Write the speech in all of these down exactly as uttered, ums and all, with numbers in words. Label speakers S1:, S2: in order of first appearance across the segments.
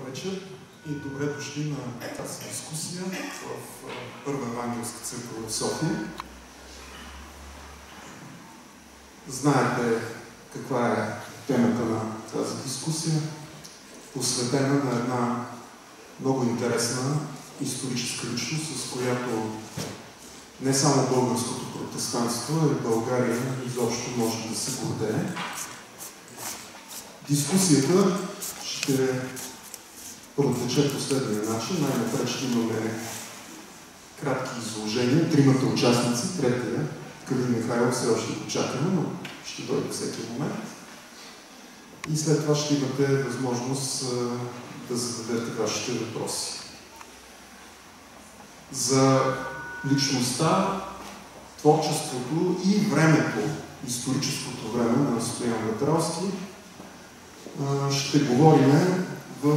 S1: вечер и добре дошли на тази дискусия в Първа евангелска църква в София. Знаете каква е темата на тази дискусия, посветена на една много интересна историческа личност, с която не само българското протестантство, а и България изобщо може да се гордее. Дискусията ще протече последния начин. Най-напред ще имаме кратки изложения. Тримата участници, третия, Калин Михайлов, все още го чакаме, но ще дойде всеки момент. И след това ще имате възможност да зададете вашите въпроси. За личността, творчеството и времето, историческото време на Стоян Ветралски ще говорим в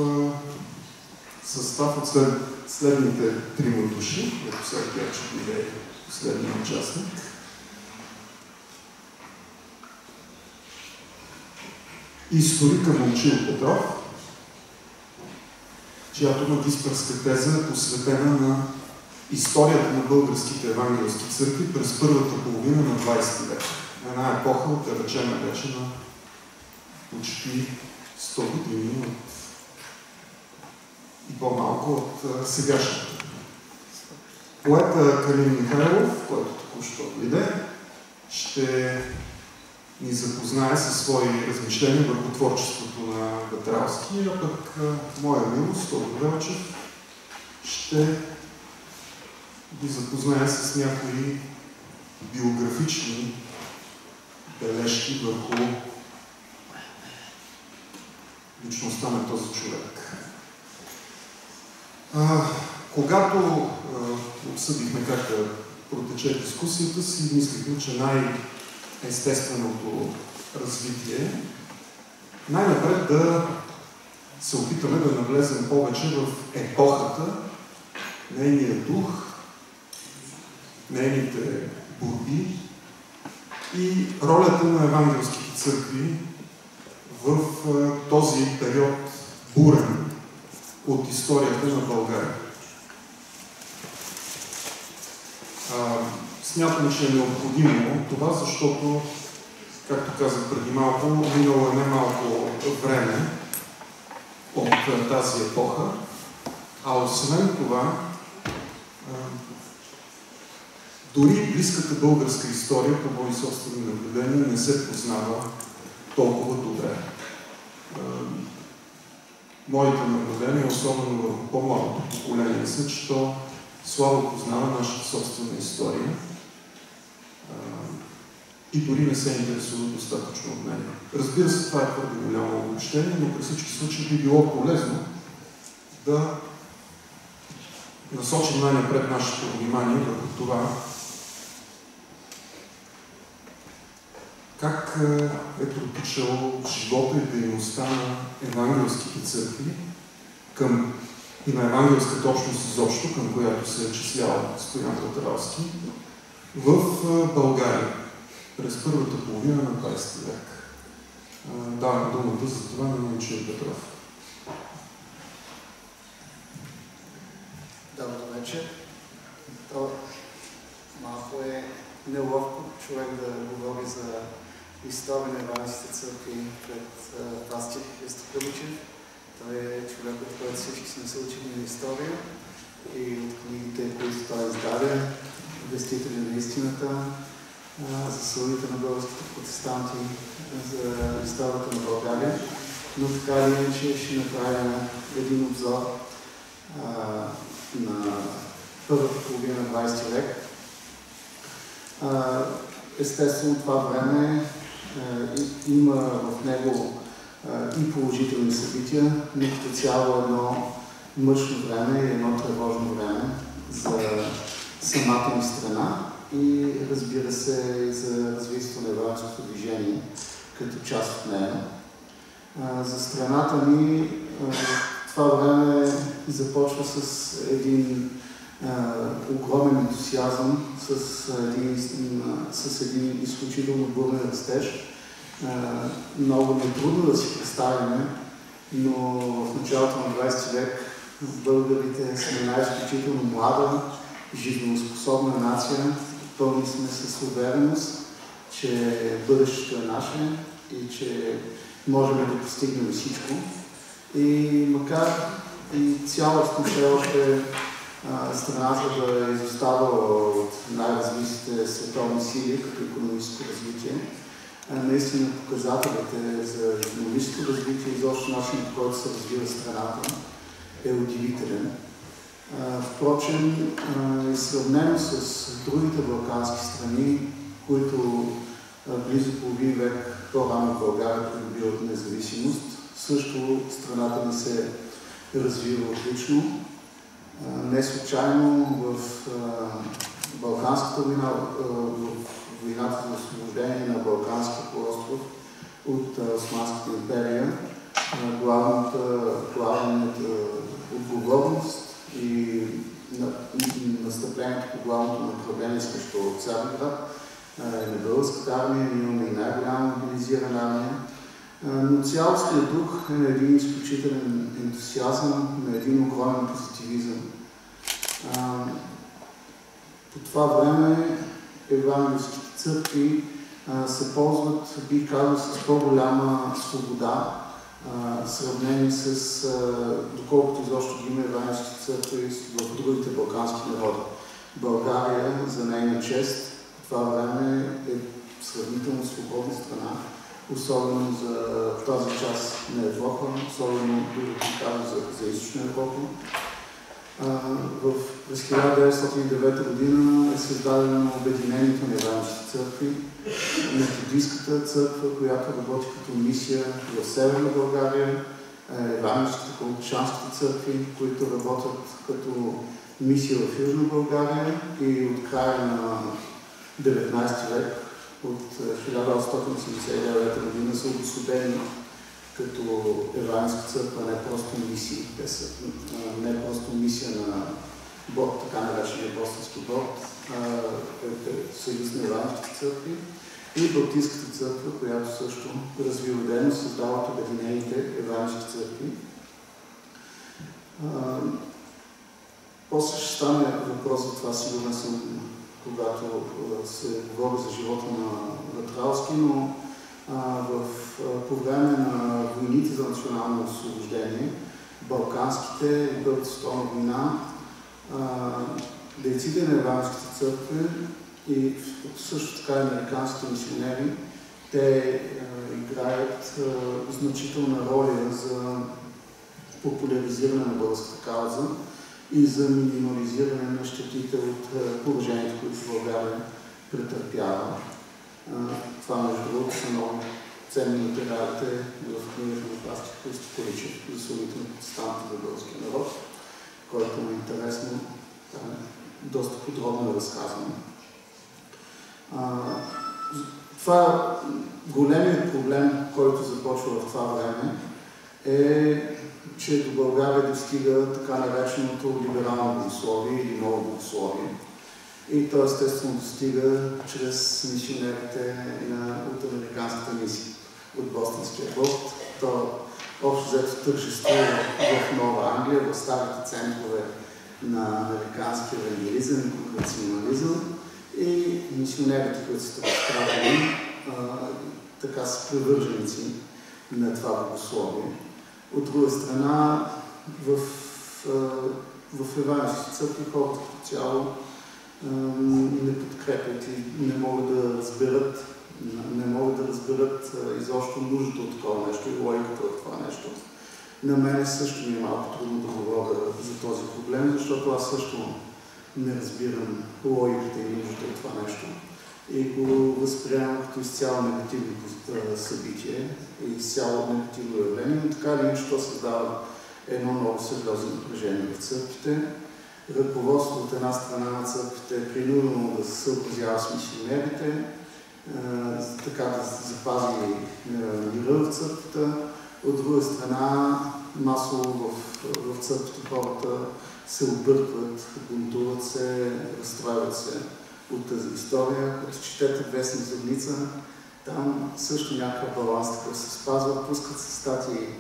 S1: състав от след, следните трима души, като сега тя ще биде последния участник. Историка Момчил Петров, чиято магистърска теза е посветена на историята на българските евангелски църкви през първата половина на двайсети век. Една епоха, от да речем вече на почти сто години от... и по-малко от сегашната. Поета Калин Михайлов, който току-що дойде, ще ни запознае със свои размишления върху творчеството на Ветралски, а пък моя милост, Тодор Велчев, ще ги запознае с някои биографични бележки върху личността на този човек. А, когато а, обсъдихме как да протече дискусията си, мислихме, че най-естественото развитие най-напред да се опитаме да навлезем повече в епохата, нейния дух, нейните борби и ролята на евангелските църкви в този период бурен от историята на България. А, смятам, че е необходимо това, защото, както казах преди малко, минало е немалко време от тази епоха, а освен това, а, дори близката българска история, по мои собствени наблюдения, не се познава толкова добре. Моите наблюдения, особено върху по-малото поколение, са, че то слабо познава нашата собствена история и дори не се интересува достатъчно от нея. Разбира се, това е твърде голямо обобщение, но при всички случаи би било полезно да насочим най-напред нашето внимание върху това, как е протичал живота и дейността на евангелските църкви към, и на евангелската общност изобщо, към която се е числял Стоян Ветралски, в България през първата половина на двайсети век. Давам думата за това на Момчил Петров.
S2: Добър вечер. То малко е неловко човек да говори за история на евангелските църкви пред пастир Христо Кръбичев. Той е човекът, който всички сме се учили на история и от книгите, които той издаде, Вестители на истината, за съдите на българските протестанти, за историята на България. Но така или иначе ще направим един обзор а, на първата половина на двайсети век. А, естествено, това време има в него и положителни събития, но като цяло едно мъчно време и едно тревожно време за самата ни страна и, разбира се, и за развитието на евангелското движение като част от нея. За страната ни това време започва с един огромен ентусиазъм, с един, с един изключително бурен растеж. Много не трудно да си представим но в началото на двайсети век българите сме една изключително млада, жизнеспособна нация. Пълни сме с увереност, че бъдещето е наше и че можем да постигнем всичко. И макар и цялостно все още а, страната да е изоставала от най-развитите световни сили като икономическо развитие, а, наистина показателите за икономическо развитие и изобщо начинът, по който се развива страната, е удивителен. А, впрочем, а, и сравнено с другите балкански страни, които а, близо половин век по-рано България придобива от независимост, също страната ни се развива отлично. Не случайно в Балканската война, в войната за освобождение на Балканския полуостров от Османската империя, главната, главната отговорност и настъплението по главното направление срещу Цариград е на българската армия. Ние имаме и най-голяма мобилизирана армия. Но цялостният дух е на един изключителен ентусиазъм, на един огромен позитивизъм. По това време евангелските църкви се ползват, бих казал, с по-голяма свобода, в сравнение с доколкото изобщо ги има евангелски църкви в другите балкански народи. България, за нейна чест, по това време е сравнително свободна страна, особено за тази част на Европа, особено за, за източна Европа. В, през хиляда деветстотин и девета година е създадено Обединението на евангелските църкви, Методистската църква, която работи като мисия в Северна България, евангелските колчанските църкви, които работят като мисия в Южна България, и от края на деветнайсети век, от хиляда осемстотин осемдесет и девета година са обособени като евангелска църква, не просто мисии. Те са не просто мисия на борд, така наречения Бостонски борд, съюз на евангелските църкви, и Баптистската църква, която също развива дейност, създават обединените евангелски църкви. После ще стане въпрос за това, сигурен съм, когато се говори за живота на Ватралски, но а, в, а, по време на войните за национално освобождение, балканските и Първата световна война, дейците на евангелските църкви и също така американските мисионери, те а, играят а, значителна роля за популяризиране на българската кауза и за минимализиране на щетите от положението, които България претърпява. Това, между другото, са много ценни материалите в книгата на пастир Христо Количев, заслугите на протестантите за българския народ, който е интересно, доста подробно е разказано. Това големият проблем, който започва в това време, е, че до България достига така нареченото либерално богословие или ново богословие. И то естествено достига чрез мисионерите на, от американската мисия, от Бостонския борд. То общо взето тържествува в Нова Англия, в старите центрове на американския евангелизъм и национализъм. И мисионерите, които са разпратени, така са привърженици на това богословие. От друга страна, в, в евангелските църкви хората като цяло не подкрепят и не могат да разберат, не могат да разберат изобщо нуждата от такова нещо и логиката от това нещо. На мен също ми е малко трудно да говоря за този проблем, защото аз също не разбирам логиката и нуждата от това нещо. И го възприемам като изцяло негативно събитие и изцяло негативно явление, но така или иначе то създава едно много сериозно напрежение в църквите. Ръководството от една страна на църквите е принудено да се съобразява с мисионерите, така да запази мира в църквата. От друга страна, масово в, в църквите хората се объркват, бунтуват се, разстроят се от тази история. Като четете вестник Зорница, там също някакъв баланс такъв се спазва, пускат се статии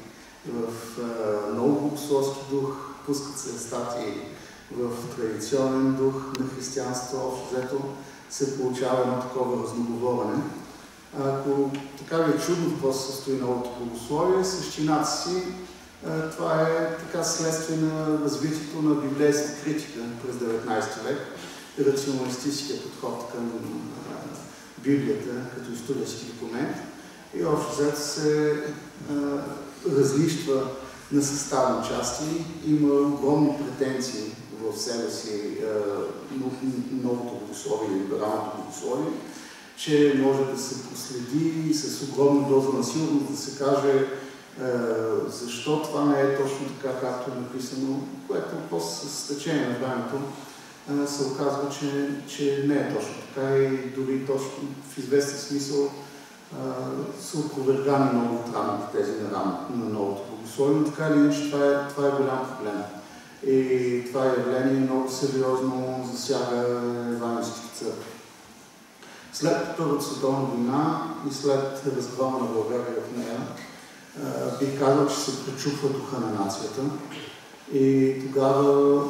S2: в а, много богословски дух, пускат се статии в традиционен дух на християнство, общо взето се получава едно такова разноговорене. Ако така ви е чудно в какво се състои новото богословие, същината си, това е така следствие на развитието на библейската критика през деветнайсети век, рационалистическия подход към Библията като исторически документ и общо взето се а, различва на съставни части, има огромни претенции в себе си а, новото богословие или либералното богословие, че може да се проследи с огромна доза на сигурност да се каже а, защо това не е точно така, както е написано, което после с течение на времето се оказва, че, че не е точно така и дори точно в известен смисъл а, са опровергани много от рамните тези на, рам, на новото богословие, но така или иначе това е, това е голям проблем. И това явление много сериозно засяга евангелските църкви. След Първата световна война и след разгрома на България в нея, а, бих казал, че се пречупва духа на нацията и тогава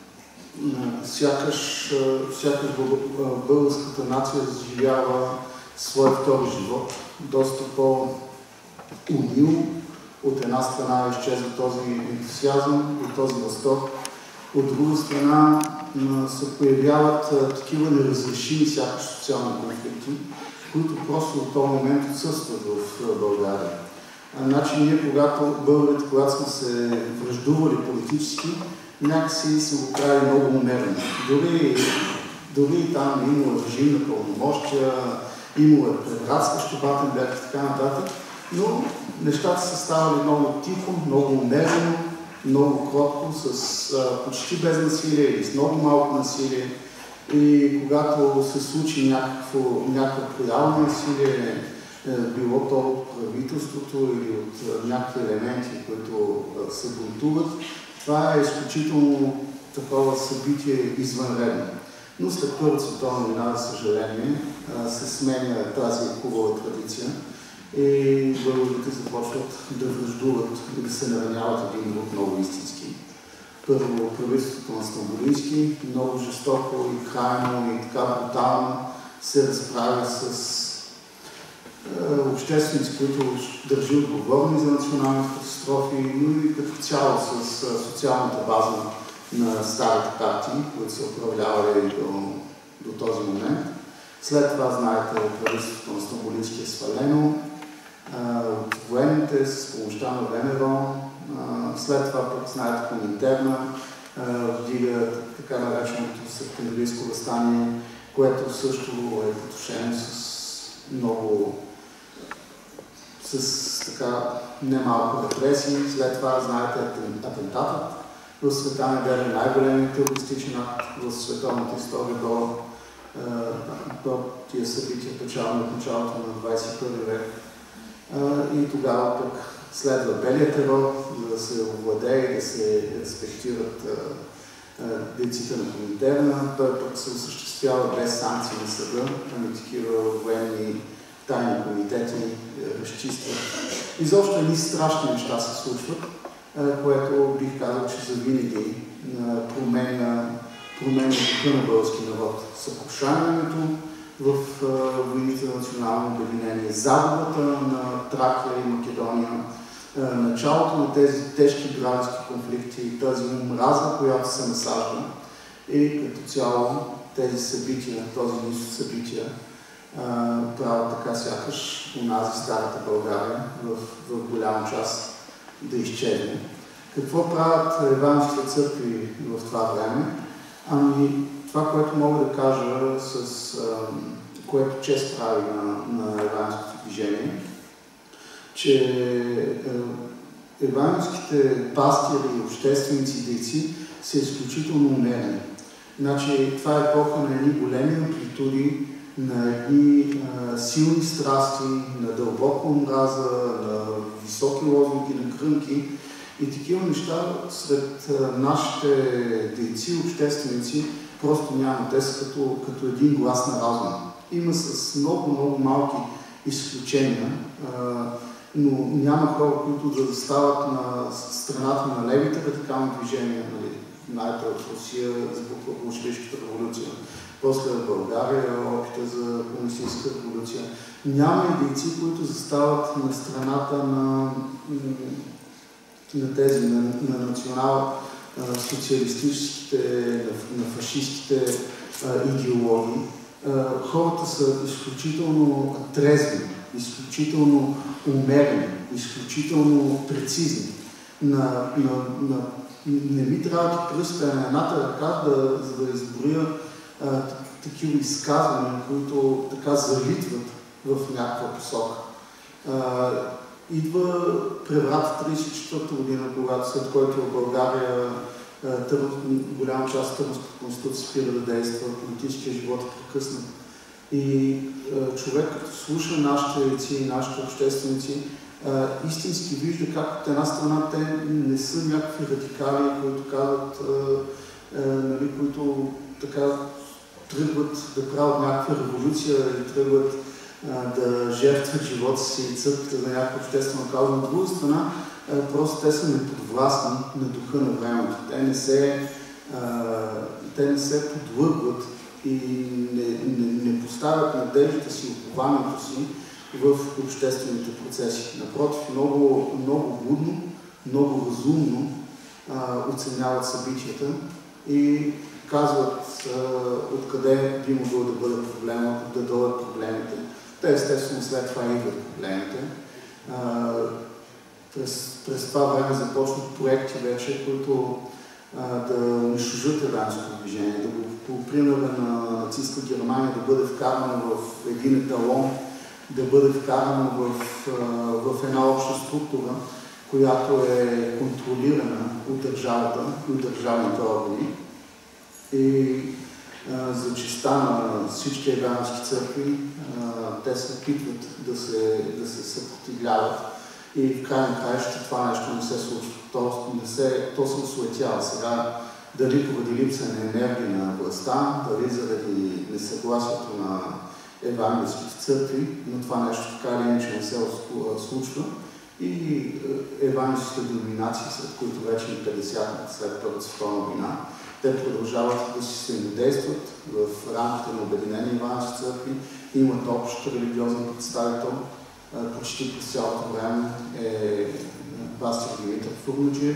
S2: Сякаш, сякаш българската нация заживява своя втори живот, доста по-унил. От една страна изчезва този ентусиазъм и този възторг, от друга страна се появяват такива неразрешими сякаш социални конфликти, които просто от този момент отсъстват в България. Значи ние, когато българите, когато сме се връждували политически, някакси са го правили много умерено. Дори, дори там е имало режим на пълномощия, имало е превратстващо Батенберг и така нататък, но нещата са ставали много тихо, много умерено, много кротко, с а, почти без насилие или с много малко насилие. И когато се случи някакво, някакво проява на насилие, е, било то от правителството или от а, някакви елементи, които а, се бунтуват, това е изключително такова събитие извънредно. Но след Първата световна война, за съжаление, се сменя тази хубава традиция и българите започват да връждуват и да се нараняват един друг много истински. Първо правителството на Стамболийски много жестоко и крайно и така брутално се разправя с общественици, които държи отговорни за национални катастрофи, но и като цяло с социалната база на старите партии, които са управлявали до, до този момент. След това, знаете, правителството на Стамболийски е свалено от военните с помощта на ВМРО. След това, пък, знаете, Коминтерна вдига така нареченото септемврийско въстание, което също е потушено с много с така немалко репресии. След това, знаете, атентатът в Света Неделя, най-големият терористичен акт в световната история до, до тия събития, печално от началото на двадесет и първи век. И тогава пък следва белия терор, за да се овладее и да се респектират дейците на Коминтерна. Той пък се осъществява без санкции на съда, ами такива военни тайни комитети разчистват. Изобщо едни страшни неща се случват, което бих казал, че завинаги променя, променя духа на български народ. Съкрушаването в войните на национално обединение, загубата на Тракия и Македония, началото на тези тежки граждански конфликти, тази омраза, която се насажда и като цяло тези събития, този низ събития правят така сякаш унази старата България в, в голяма част да изчезне. Какво правят евангелските църкви в това време? Ами това, което мога да кажа, с а, което чест прави на, на евангелското движение, че е, евангелските пастири, общественици и дейци са изключително умерени. Значи, това е епоха на едни големи амплитуди, на едни а, силни страсти, на дълбока омраза, на високи лозунги, на крънки и такива неща сред а, нашите дейци, общественици просто няма. Те са като, като един глас на разум. Има с много, много малки изключения. А, но няма хора, които да застават на страната на левите радикални движения, нали, знаете от Русия, избухва болшевишката революция, после в България опита за комунистическа революция. Няма и дейци, които застават на страната на, на тези, на, на национал-социалистическите, на, на фашистските идеологии. Хората са изключително трезви, изключително умерени, изключително прецизни. На, на, на, не ми трябва да пръста на едната ръка, да, за да изброя а, такива изказвания, които така залитват в някаква посока. А, идва преврат тридесет и четвърта година, когато, след който в България търн, голяма част от Търновската конституция спира да действа, политическия живот е прекъснат. И а, човек, като слуша нашите лици и нашите общественици, а, истински вижда как от една страна те не са някакви радикали, които казват, а, а, нали, които така тръгват да правят някаква революция или тръгват а, да жертват живота си и църквата за някаква обществена кауза. На друга страна, а, просто те са неподвластни на духа на времето. Те не се, а, те не се подлъгват и не, не, не поставят надеждата си, упованието си в обществените процеси. Напротив, много, много будно, много разумно а, оценяват събитията и казват а, откъде би могло да бъде проблема, да дойдат проблемите. Те естествено след това идват проблемите. А, през, през това време започнат проекти вече, които а, да унищожат еврейското движение, да го по примера на нацистска Германия да бъде вкарано в един еталон, да бъде вкарано в, в една обща структура, която е контролирана от държавата и от държавните органи. И а, за честа на всички евангелски църкви, а, те се опитват да се, да се съпротивляват и в край на краища това нещо не се случва. То, не се, то се осуетява сега, дали поради липса на енергия на властта, дали заради несъгласието на евангелските църкви, но това нещо така или иначе не се случва. И евангелските деноминации, след които вече на петдесет след Първата световна война, те продължават да си се действат в рамките на Обединени евангелски църкви, имат общ религиозен представител, почти през цялото време е пастор Димитър Фурнаджиев,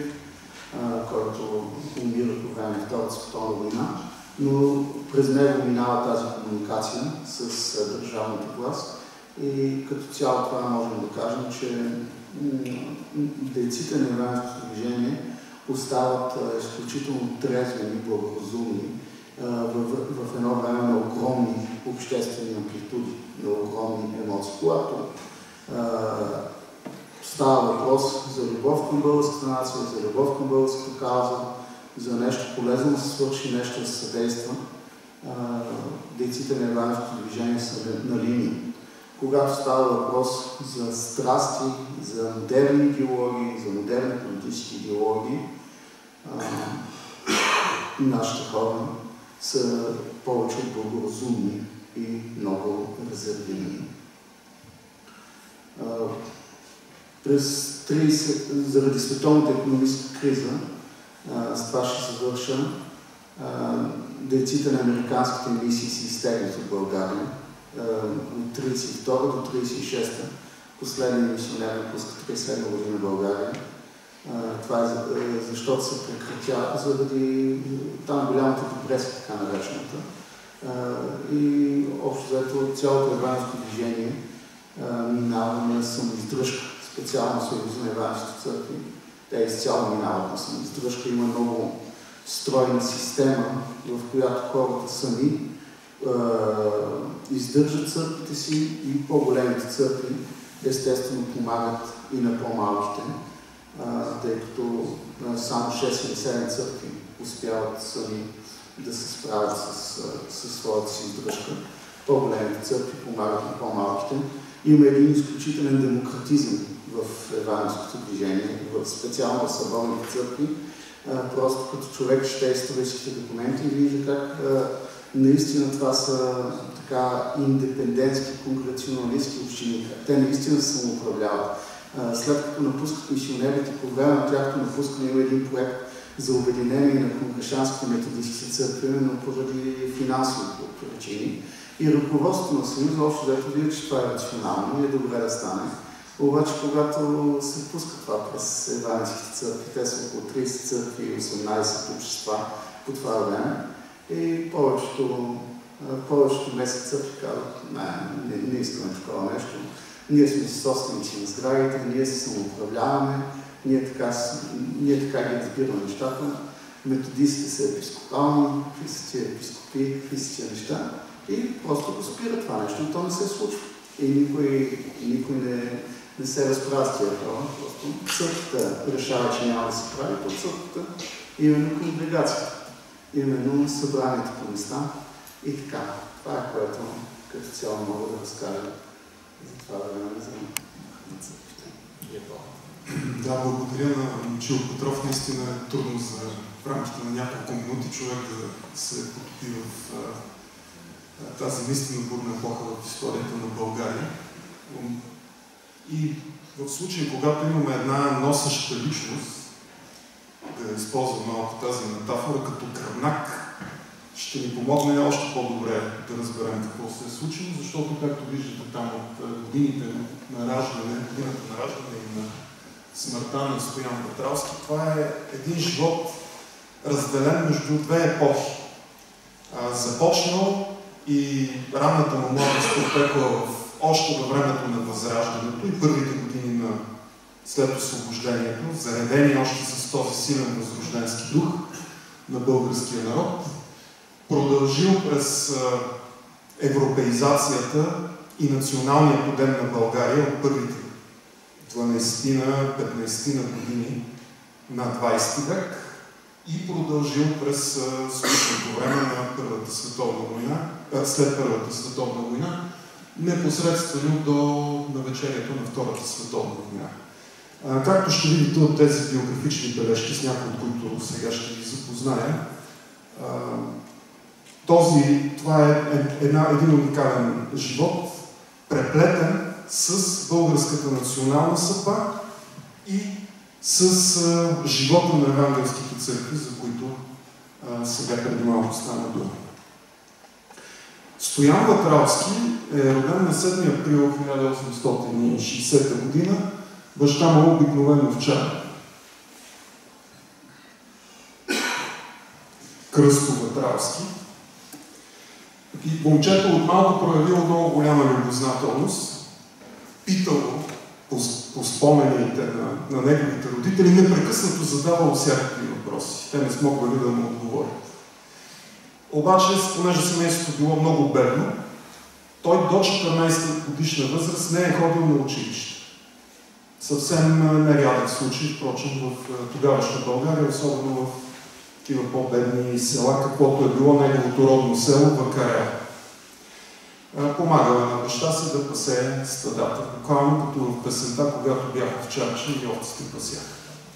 S2: който умира по време на Втората световна война, но през него минава тази комуникация с държавната власт и като цяло това можем да кажем, че дейците на евангелското движение остават изключително трезви и благоразумни в, в едно време на огромни обществени амплитуди, на огромни емоции. Когато става въпрос за любов към българската нация, за любов към българската кауза, за нещо полезно да се свърши, нещо да се съдейства, дейците на евангелското движение са на линия. Когато става въпрос за страсти, за модерни идеологии, за модерни политически идеологии, нашите хора са повече благоразумни и много резервирани. През тридесет, заради световната икономическа криза, с това ще се завърша, дейците на американските мисии се изтеглят от България от тридесет и втора до тридесет и шеста. Последният мисионер напуска тридесет и седма година в България. Това е защото се прекратя заради там голямата депресия, така наречената. И общо взето цялото евангелско движение минава на самоиздръжка, специално Съюза на евангелските църкви. Те изцяло минават на самоиздръжка. Има много стройна система, в която хората сами е, издържат църквите си и по-големите църкви естествено помагат и на по-малките, е, тъй като е, само шест или седем църкви успяват сами да се справят с, с своята си издръжка. По-големите църкви помагат на по-малките. Има един изключителен демократизъм в евангелското движение, в специално съборните църкви. Просто като човек чете историческите документи и вижда как а, наистина това са така индепендентски, конгреционалистки общини. Те наистина се самоуправляват. След като напускат мисионерите, по време на тяхното напускане има един проект за обединение на конгрешанските методистски църкви, но поради финансови причини. И ръководството на Съюза общо взето вижда, че това е рационално и е добре да стане. Обаче, когато се пуска това през евангелските църкви, те са около трийсет църкви и осемнайсет общества по това време, и повечето, повечето местни църкви казват, не, не, не искаме такова нещо. Ние сме собственици на сградите, ние се самоуправляваме, ние така, ние така ги разбираме нещата. Методистите са епископални, христите епископи, христите неща. И просто го спира това нещо, но то не се случва. И никой, никой не, не се разправя с тия хора. Просто църквата решава, че няма да се прави, то църквата именно конгрегацията, именно събранието по места и така. Това е което като цяло мога да разкажа за това време за църквите.
S1: Да, благодаря на Момчил Петров. Наистина е трудно за в рамките на няколко минути човек да се потопи в а, тази наистина бурна епоха в историята на България. И в случая, когато имаме една носеща личност, да използвам малко тази метафора, като гръбнак, ще ни помогне още по-добре да разберем какво се е случило, защото, както виждате там от годините на раждане, годината на раждане и на смъртта на Стоян Петралски, това е един живот разделен между две епохи. А, започнал и ранната му младост протекла в още във времето на Възраждането и първите години на след освобождението, заредени още с този силен възрожденски дух на българския народ, продължил през а, европеизацията и националния подем на България от първите дванайсет-петнайсет години на двайсети век и продължил през скучното време на Първата световна война, а, след Първата световна война, непосредствено до навечерието на Втората световна война. А, както ще видите от тези биографични бележки, с някои от които сега ще ви запозная, а, този, това е една, един уникален живот, преплетен с българската национална съдба и с а, живота на евангелските църкви, за които а, сега преди малко стана дума. Стоян Ватралски е роден на седми април хиляда осемстотин и шейсета година, баща му обикновен овчар. Кръсто Ватралски. И момчето от малко проявило много голяма любознателност, питало по, по спомените на, на неговите родители, непрекъснато задавало всякакви въпроси. Те не смогвали да му отговорят. Обаче, понеже семейството било много бедно, той до четиринайсета годишна възраст не е ходил на училище. Съвсем нерядък случай, впрочем, в тогавашна България, особено в такива по-бедни села, каквото е било неговото родно село Вакарел. Помагала на баща си да пасе стадата, буквално като в песента, когато бяха в чарче и овците пасяха.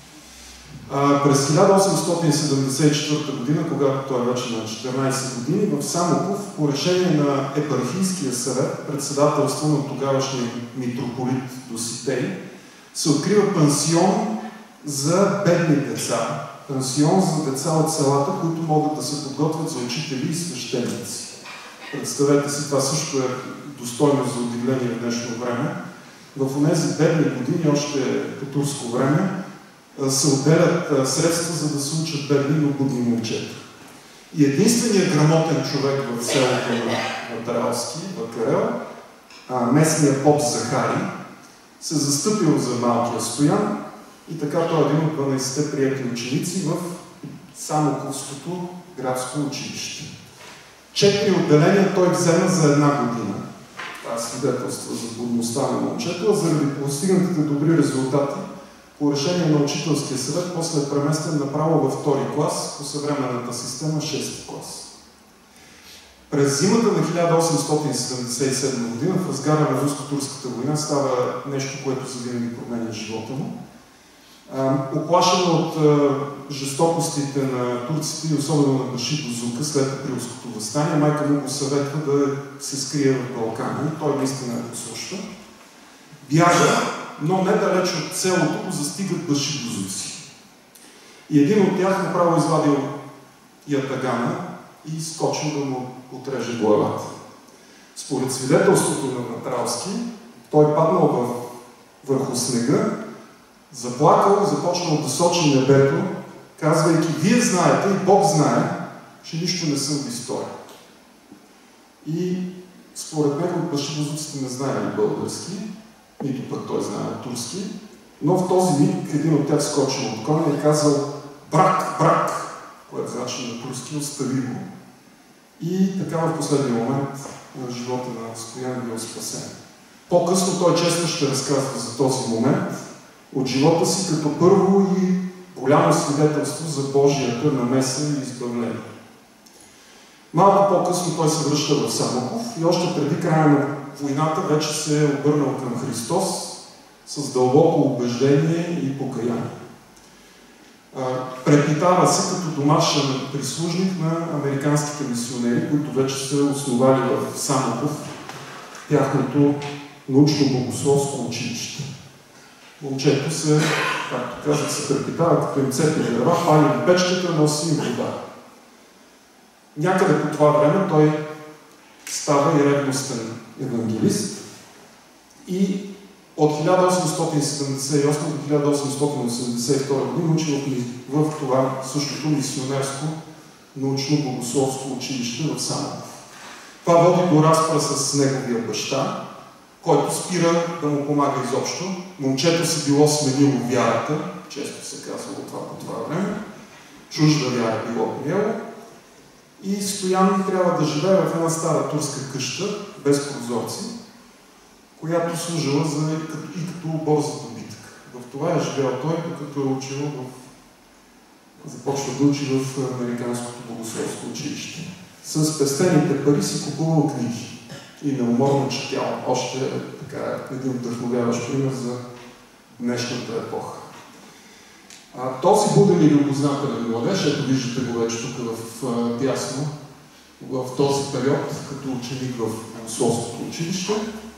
S1: През хиляда осемстотин седемдесет и четвърта година, когато той е вече на четиринайсет години, в Самоков, по решение на епархийския съвет, председателство на тогавашния митрополит Доситей, се открива пансион за бедни деца. Пансион за деца от селата, които могат да се подготвят за учители и свещеници. Представете си, това също е достойно за удивление в днешно време. В тези бедни години, още по турско време, се отделят средства, за да се учат бедни, но будни момчета. И единственият грамотен човек в селото на Ватралски, Вакарел, местният поп Захари, се застъпил за малкия Стоян и така той е един от дванайсетте приети ученици в Самоковското градско училище. Четири отделения той взема за една година. Това е свидетелство за будността на момчето, а заради постигнатите добри резултати по решение на учителския съвет, после е преместен направо във втори клас, по съвременната система шести клас. През зимата на хиляда осемстотин седемдесет и седма година, в разгара на руско-турската война, става нещо, което завинаги променя живота му. Оплашен от жестокостите на турците и особено на Баши Бозука след априлското въстание, майка му го съветва да се скрие в Балкана и той наистина е послушва. Бяга но недалеч от селото го застигат башибозуци. И един от тях направо извадил ятагана и скочил да му отреже главата. Според свидетелството на Натравски, той паднал във, върху снега, заплакал, започнал да сочи небето, казвайки: вие знаете и Бог знае, че нищо не съм ви сторил. И според него башибозуците не знаели български, нито пък той знае турски, но в този миг един от тях скочил от коня и казал: брак, брак, което значи на турски остави го. И така в последния момент на живота на Стоян бил спасен. По-късно той често ще разказва за този момент от живота си, като първо и голямо свидетелство за Божията намеса и избавление. Малко по-късно той се връща в Самоков и още преди края на войната вече се е обърнал към Христос с дълбоко убеждение и покаяние. Препитава се като домашен прислужник на американските мисионери, които вече са основали в Самоков тяхното научно-богословско училище. Момчето се, както казах, се препитава, като им цепи дърва, пали печката, носи им вода. Някъде по това време той става и ревностен евангелист и от хиляда осемстотин седемдесет и осма до хиляда осемстотин осемдесет и втора година учи в, в това същото мисионерско научно-богословско училище в Самоков. Това води до разпра с неговия баща, който спира да му помага изобщо. Момчето си било сменило вярата, често се казва това по това време, чужда вяра било приело, и Стоян трябва да живее в една стара турска къща, без прозорци, която служила за, и като обор за добитък. В това е живял той, докато е учил в... започва да учи в Американското богословско училище. С пестените пари си купувал книги и неуморно четял. Още така един вдъхновяващ пример за днешната епоха. А, този буден и любознателен младеж, ето виждате го вече тук в а, дясно, в този период, като ученик в богословското училище,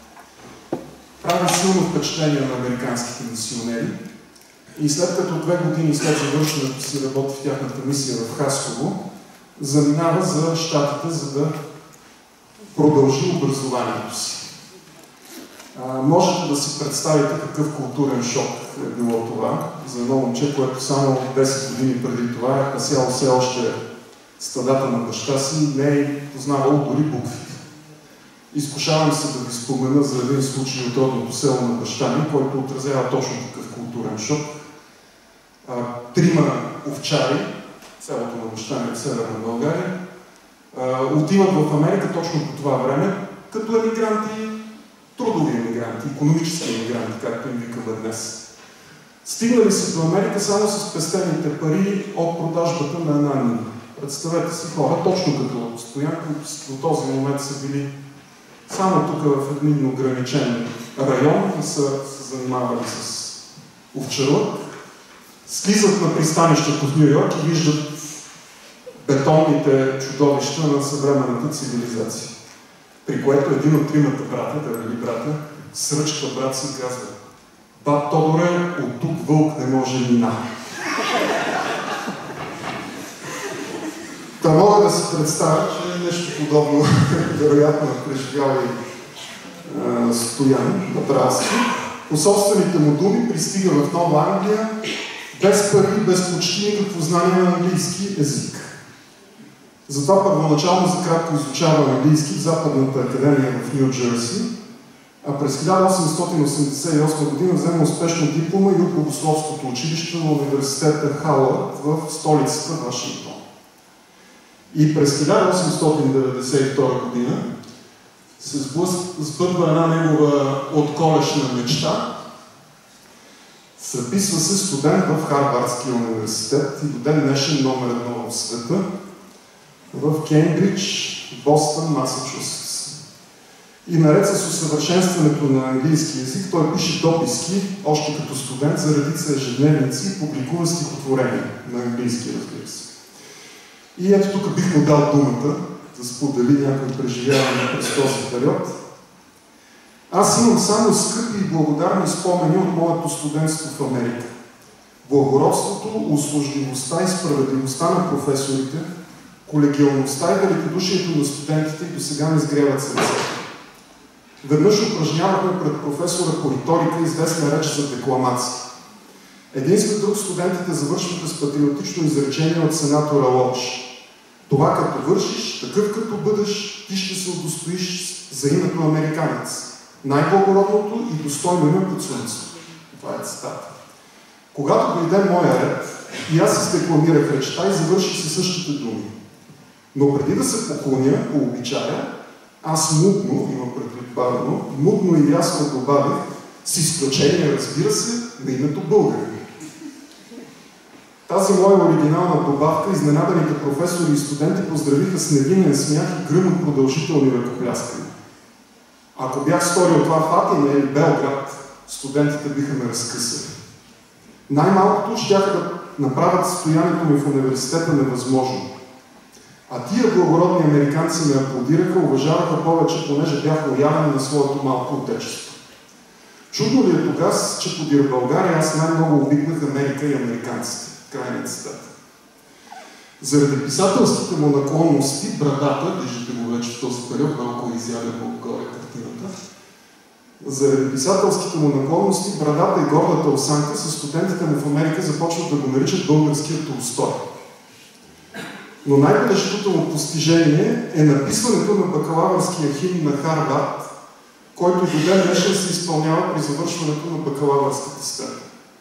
S1: прави силно впечатление на американските мисионери и след като две години след завършването си работи в тяхната мисия в Хасково, заминава за щатите, за да продължи образованието си. А, можете да си представите какъв културен шок е било това за едно момче, което само десет години преди това е пасяло все още стадата на баща си и не е познавал дори буквите. Изкушавам се да ви спомена за един случай от родното село на баща ми, който отразява точно такъв културен шок. А, трима овчари, селото на баща ми в Северна България, а, отиват в Америка точно по това време, като емигранти, трудови емигранти, икономически емигранти, както им викаме днес. Стигнали се до Америка само с пестените пари от продажбата на една нива. Представете си хора, точно като Стоян, които до този момент са били само тук в един ограничен район и са се занимавали с овчаруване. Слизат на пристанището в Ню-Йорк и виждат бетонните чудовища на съвременната цивилизация. При което един от тримата брата, да били брата, сръчва брат си и казва: бат Тодоре, от тук вълк не може мина. Та мога да се представя, че нещо подобно вероятно е преживял и е, Стоян Натравски. По собствените му думи пристига в Нова Англия без пари, без почти никакво знание на английски език. Затова първоначално за кратко изучава английски в Западната академия в Ню-Джерси, а през хиляда осемстотин осемдесет и осма година взема успешно диплома и от богословското училище на университета Хауърд в столицата Вашингтон. И през хиляда осемстотин деветдесет и втора година се сбъдва една негова отколешна мечта. Записва се студент в Харвардския университет и до ден днешен номер едно в света в Кембридж, Бостън, Масачусетс. И наред с усъвършенстването на английски език, той пише дописки, още като студент, за редица ежедневници и публикува стихотворения на английски, разбира се. И ето тук бих му дал думата да сподели някои преживявания през този период. Аз имам само скъпи и благодарни спомени от моето студентство в Америка. Благородството, услужливостта и справедливостта на професорите, колегиалността и великодушието на студентите и досега ми сгряват сърцето. Веднъж упражнявахме пред професора по риторика известна реч за декламация. Един след друг студентите завършваха с патриотично изречение от сенатора Лодж. Това като вършиш, такъв като бъдеш, ти ще се удостоиш за името американец. Най-благородното и достойно име под слънцето. Това е цитата. Когато дойде моя ред, и аз издекламирах речта и завърших със същите думи. Но преди да се поклоня по обичая, аз мудно, има предвид бавно, мудно и ясно добавих, с изключение, разбира се, на името българин. Тази моя оригинална добавка изненаданите професори и студенти поздравиха с невинен смях и гръм от продължителни ръкопляскания. Ако бях сторил това в Атина или Белград, студентите биха ме разкъсали. Най-малкото щяха да направят стоянето ми в университета невъзможно. А тия благородни американци ме аплодираха, уважаваха повече, понеже бях лоялен на своето малко отечество. Чудно ли е тогас, че подир България аз най-много обикнах Америка и американците? Крайна цитата. Заради писателските му наклонности, брадата, виждате го вече в този период, малко изядено отгоре картината, заради писателските му наклонности, брадата и гордата осанка със студентите му в Америка започват да го наричат българския Толстой. Но най-бележитото му постижение е написването на бакалавърския химн на Харвард, който до ден днешен се изпълнява при завършването на бакалавърската степен.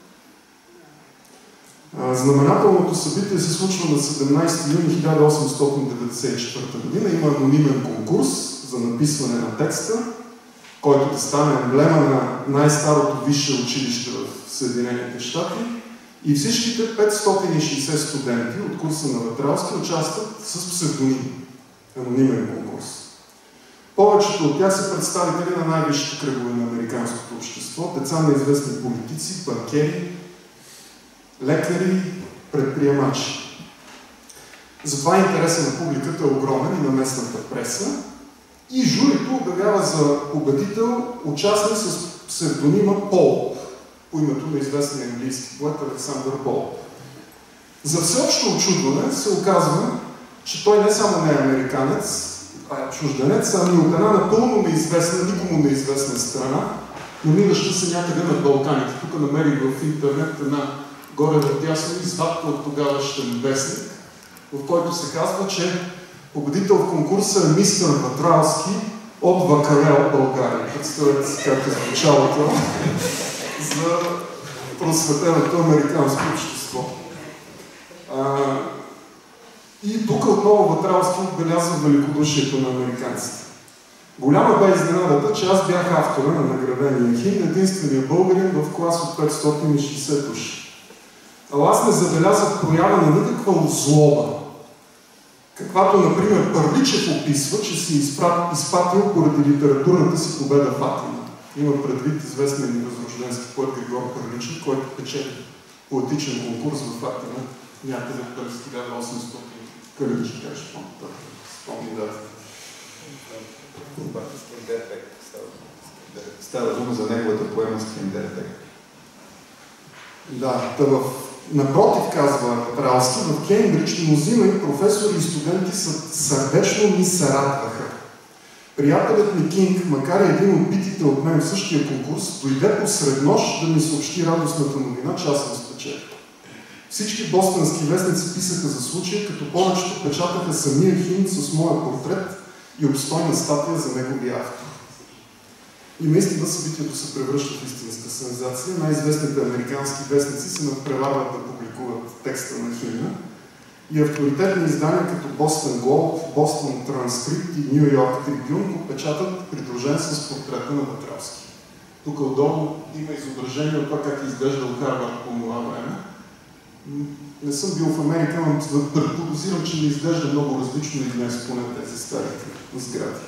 S1: Знаменателното събитие се случва на седемнайсети юни хиляда осемстотин деветдесет и четвърта година. Има анонимен конкурс за написване на текста, който да стане емблема на най-старото висше училище в Съединените щати. И всичките петстотин и шейсет студенти от курса на Ветралски участват с псевдоним. Анонимен конкурс. Повечето от тях са представители на най-висшите кръгове на американското общество, деца на известни политици, банкери, лекари, предприемачи. Затова интересът на публиката е огромен и на местната преса. И журито обявява за победител участник с псевдонима Пол, по името на известния английски поет Александър Пол. За всеобщо очудване се оказва, че той не само не е американец, а е чужденец, ами от една напълно неизвестна, никому неизвестна страна, намираща се някъде на Балканите. Тук намерих в интернет една горе надясно извадка от тогавашен вестник, в който се казва, че победител в конкурса е мистер Ватралски от Вакарел, България. Представете си как е звучало това за просветеното американско общество. А, и тук отново Ватралски отбелязва великодушието на американците. Голяма бе изненадата, че аз бях автора на наградения химн, единствения българин в клас от петстотин и шейсет души. А аз не забелязах проява на никаква злоба, каквато, например, Пърличев описва, че си изпатил поради литературната си победа в Атина. Има предвид известния ни възрожденски поет Григор Пърличев, който печели поетичен конкурс в Атина някъде през хиляда осемстотин. Калинчи, как ще спомни дата.
S3: Става дума за неговата поема Скиндербек.
S1: Да, да в... Напротив, казва Ралски, в Кембридж мнозина и професори и студенти сърдечно ми се радваха. Приятелят ми Кинг, макар и един от битите от мен в същия конкурс, дойде посред нощ да ми съобщи радостната новина, че аз съм спечелил. Всички бостонски вестници писаха за случая, като повечето печатаха самия химн с моя портрет и обстойна статия за неговия автор. И наистина събитието се превръща в истинска сензация. Най-известните американски вестници се надпреварват да публикуват текста на химна. И авторитетни издания като Boston Globe, Boston Transcript и New York Tribune го печатат придружен с портрета на Ватралски. Тук отдолу има изображение от това как е изглеждал Харвард по това време. Не съм бил в Америка, но предподозирам, че не изглежда много различно и днес, поне тези стари сгради.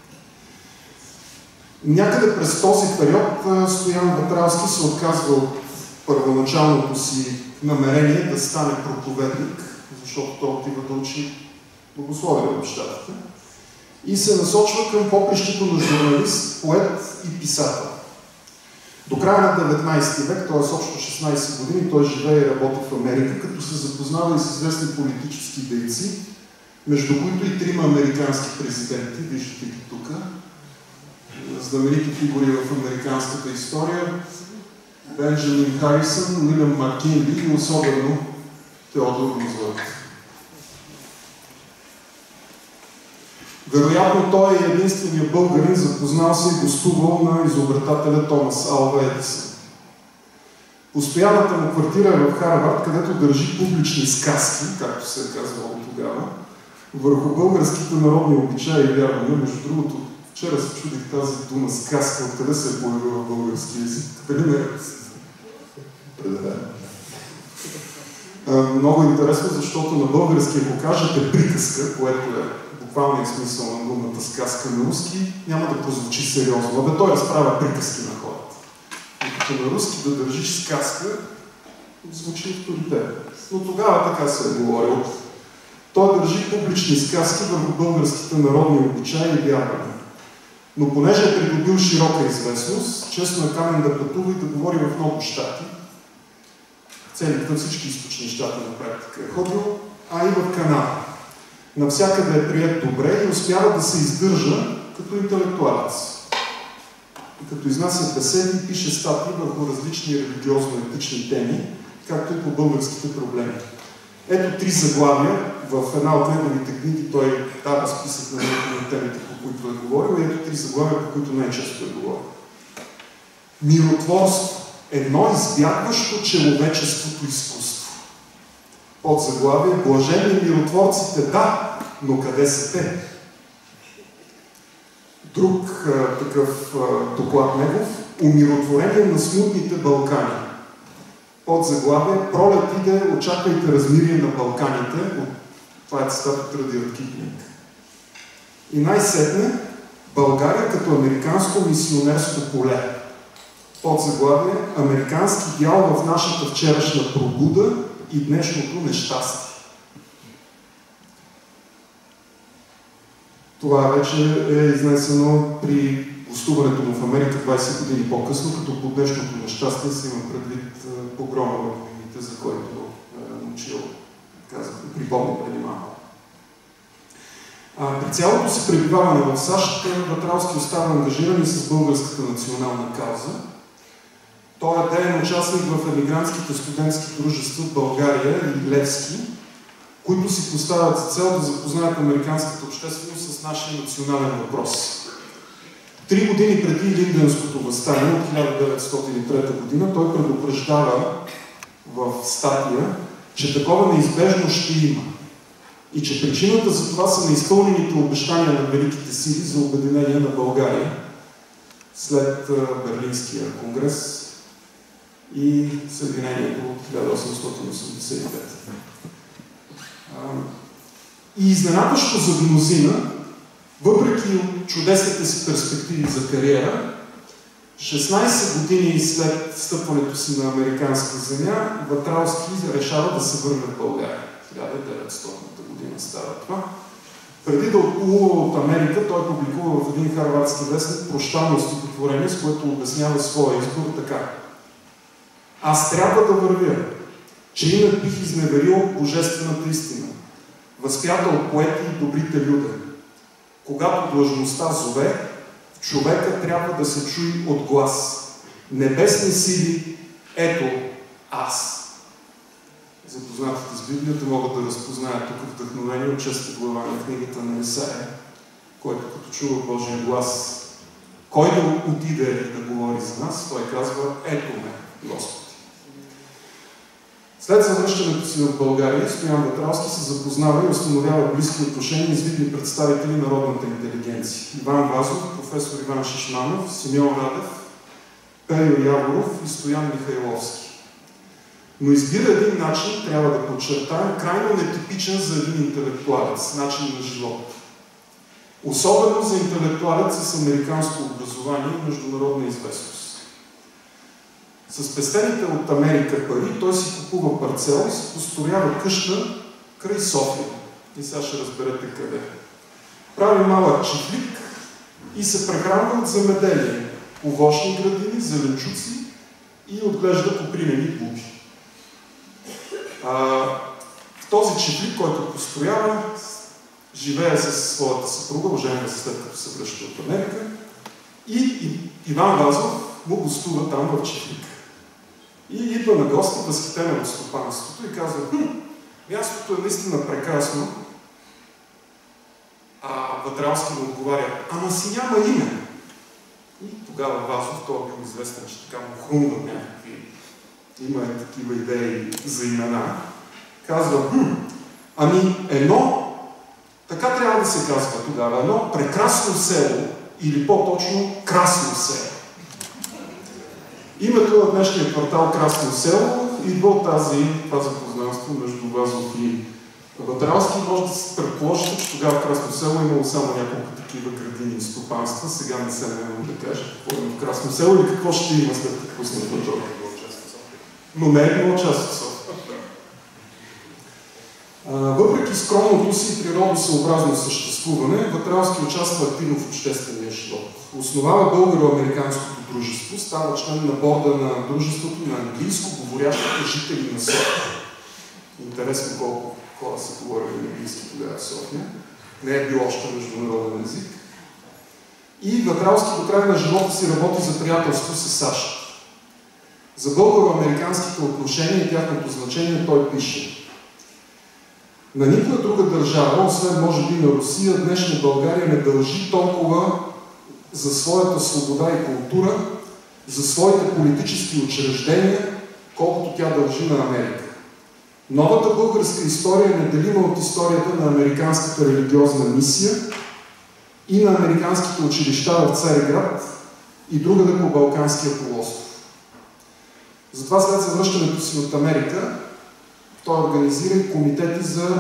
S1: Някъде през този период Стоян Ватралски се отказва от първоначалното си намерение да стане проповедник, защото той отива да учи богословие в Щатите. и се насочва към попрището на журналист, поет и писател. До края на деветнайсети век, т.е. общо шестнайсет години, той живее и работи в Америка, като се запознава и с известни политически дейци, между които и трима американски президенти, виждате ги тук, знаменити фигури в американската история, Бенджамин Харисън, Уилям Маккинли и особено Теодор Рузвелт. Вероятно той е единственият българин, запознал се и гостувал на изобретателя Томас Алва Едисън. Постоянната му квартира е в Харвард, където държи публични сказки, както се е казвало тогава, върху българските народни обичаи и вярвания. Между другото, вчера се чудих тази дума сказка, откъде се е появила в български език. Дали не е? Много интересно, защото на български, ако кажете приказка, което е буквалният смисъл на думата сказка на руски, няма да прозвучи сериозно. Абе той разправя приказки на хората. И като на руски да държиш сказка, звучи авторитет. Но тогава така се е говорил. Той държи публични сказки върху българските народни обичаи и вярвания. Но понеже е придобил широка известност, честно е канен да пътува и да говори в много щати. Целите всички източни щати на практика е ходил, а и в Канада. Навсякъде е приет добре и успява да се издържа като интелектуалец. И като изнася беседи и пише статии върху различни религиозно-етични теми, както и по българските проблеми. Ето три заглавия. В една от неговите книги той дава списък на темите, по които е говорил, и ето три заглавия, по които най-често е говорил. Миротворство. Едно избягващо човечеството изкуство. Под заглавие блажени миротворците, да, но къде са те? Друг а, такъв а, доклад негов, умиротворение на смутните Балкани. Под заглавие пролет иде, очаквайте размирие на Балканите. Това е цитат от Ръдият Киплинг. И най-сетне България като американско мисионерско поле. Под заглавие американски дял в нашата вчерашна пробуда и днешното нещастие. Това вече е изнесено при гостуването му в Америка двайсет години по-късно, като по днешното нещастие се има предвид погрома в войните, за който е научил, казах, припомня преди малко. А, при цялото си пребиваване в САЩ, Ватралски остава ангажиран и с българската национална кауза. Той е деен участник в емигрантските студентски дружества в България и Левски, които си поставят за цел да запознаят американската общественост с нашия национален въпрос. Три години преди Линденското въстание от хиляда деветстотин и трета година той предупреждава в статия, че такова неизбежно ще има и че причината за това са неизпълнените обещания на великите сили за обединение на България след Берлинския конгрес и съединението от хиляда осемстотин осемдесет и пета. И изненадващо за мнозина, въпреки чудесните си перспективи за кариера, шестнайсет години след стъпването си на американска земя, Ватралски решава да се върне в България. хиляда деветстотната година става това. Преди да отплува от Америка, той публикува в един харвардски вестник прощално стихотворение, с което обяснява своя избор така. Аз трябва да вървя, че инак бих изневерил божествената истина, възпята от поети и добрите люде. Когато длъжността зове, в човека трябва да се чуи от глас. Небесни сили, ето аз. Запознатите с Библията могат да разпознаят тук вдъхновение от шеста глава на книгата на Исаия, който като чува Божия глас, кой да отиде и да говори за нас, той казва, ето ме, Господи. След завръщането си в България, Стоян Ватралски се запознава и установява близки отношения с видни представители на народната интелигенция. Иван Вазов, професор Иван Шишманов, Симеон Радев, Пейо Яворов и Стоян Михайловски. Но избира един начин, трябва да подчертаем, крайно нетипичен за един интелектуалец, начин на живот. Особено за интелектуалец с американско образование и международна известност. С пестените от Америка пари той си купува парцел и си построява къща край София. И сега ще разберете къде. прави малък чифлик и се прехранва от земеделие, овощни градини, зеленчуци и отглежда копринени буби. А, в този чифлик, който построява, живее със своята съпруга, оженва се след като се връща от Америка, и, и Иван Вазов му гостува там в чифлик. И идва на гости, възхитен от стопанството и казва: хм, мястото е наистина прекрасно. А Вътралски му отговаря: ама си няма име. И тогава Вазов, той е бил известен, че така му хрумват някакви, има такива идеи за имена. Казва: хм, ами едно, така трябва да се казва тогава, едно прекрасно село, или по-точно Красно село. Името на днешния квартал Красно село идва от тази, това запознанство между Вазов и Вътралски. Може да се предположите, че тогава в Красно село имало само няколко такива градини и стопанства. Сега не се намерям да кажа какво има в Красно село или какво ще има след като пуснат Вътралски. Но не е било част от София. Въпреки скромното си и природосъобразно съществуване, Вътралски участва активно в обществения живот. Основава българо-американското дружество, става член на борда на дружеството на английско говорящите жители на София. Интересно колко хора са говорили на английски тогава в София. Не е бил още международен език. И Вътралски до края на живота си работи за приятелство с САЩ. За българо-американските отношения и тяхното значение той пише: на никоя друга държава, освен може би на Русия, днешна България не дължи толкова за своята свобода и култура, за своите политически учреждения, колкото тя дължи на Америка. Новата българска история е неделима от историята на американската религиозна мисия и на американските училища в Цариград и другаде по Балканския полуостров. Затова след завръщането си от Америка, той организира и комитети за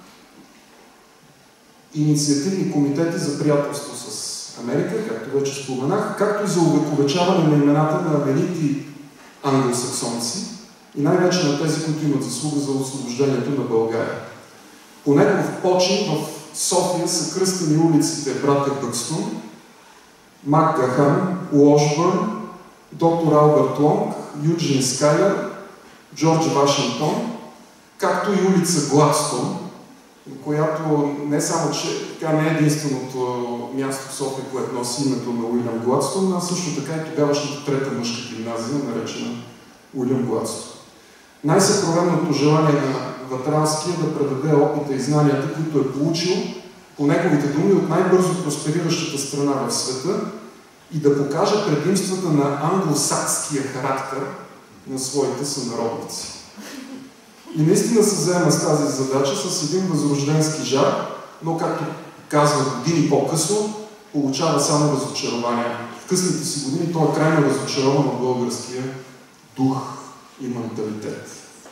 S1: инициативни комитети за приятелство с Америка, както вече споменах, както и за увековечаване на имената на велики англосаксонци и най-вече на тези, които имат заслуга за освобождението на България. По негов почин в София са кръстени улиците Братя Бъкстон, Мак Гахан, Уошбърн, доктор Алберт Лонг, Юджин Скайлер, Джордж Вашингтон, както и улица Гладстон, която не само, че тя не е единственото място в София, което носи името на Уилям Гладстон, а също така и тогавашната трета мъжка гимназия, наречена Уилям Гладстон. Най-съкровенното желание на Вътралски е да предаде опита и знанията, които е получил, по неговите думи, от най-бързо проспериращата страна в света и да покаже предимствата на англосакския характер на своите сънародници. И наистина се заема с тази задача с един възрожденски жар, но, както казва години по-късно, получава само разочарование. В късните си години той е крайно разочарован от българския дух и менталитет.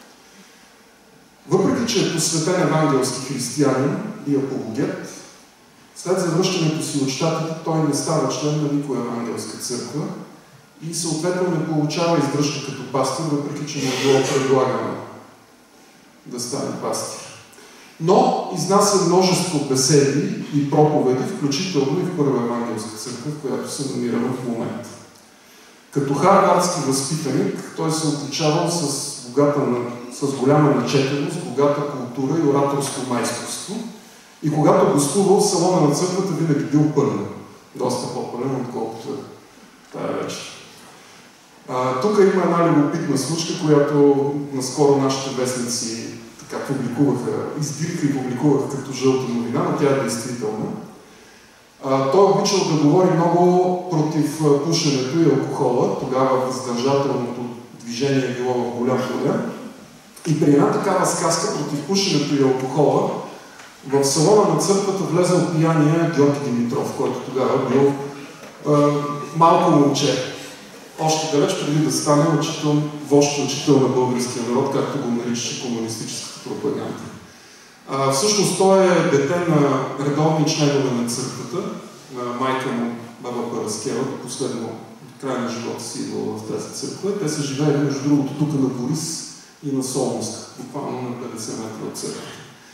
S1: Въпреки че е посветен евангелски християнин и апологет, след завръщането си от щатите той не става член на никоя евангелска църква и съответно не получава издръжка като пастир, въпреки че му е било предлагано да стане пастир. Но изнася множество беседи и проповеди, включително и в Първа евангелска църква, в която се намираме в момента. Като харвардски възпитаник, той се отличавал с, богата, с голяма начетеност, богата култура и ораторско майсторство. И когато гостувал в салона на църквата, винаги бил пълен. Доста по-пълен, отколкото е тая вечер. Тук има една любопитна случка, която наскоро нашите вестници така публикуваха, издирка и публикуваха като жълта новина, но тя е действителна. А, той обичал да говори много против пушенето и алкохола. Тогава въздържателното движение е било в голям голям. И при една такава сказка против пушенето и алкохола в салона на църквата влезъл пияния Георги Димитров, който тогава бил а, малко момче. Още далеч преди да стане учител, вожд учител на българския народ, както го наричаше комунистическата пропаганда. А, всъщност той е дете на редовни членове на църквата, на майка му, баба Параскева, до последно край на живота си идвала в тази църква. Те са живеели, между другото, тук на Борис и на Солунска, буквално на петдесет метра от църквата.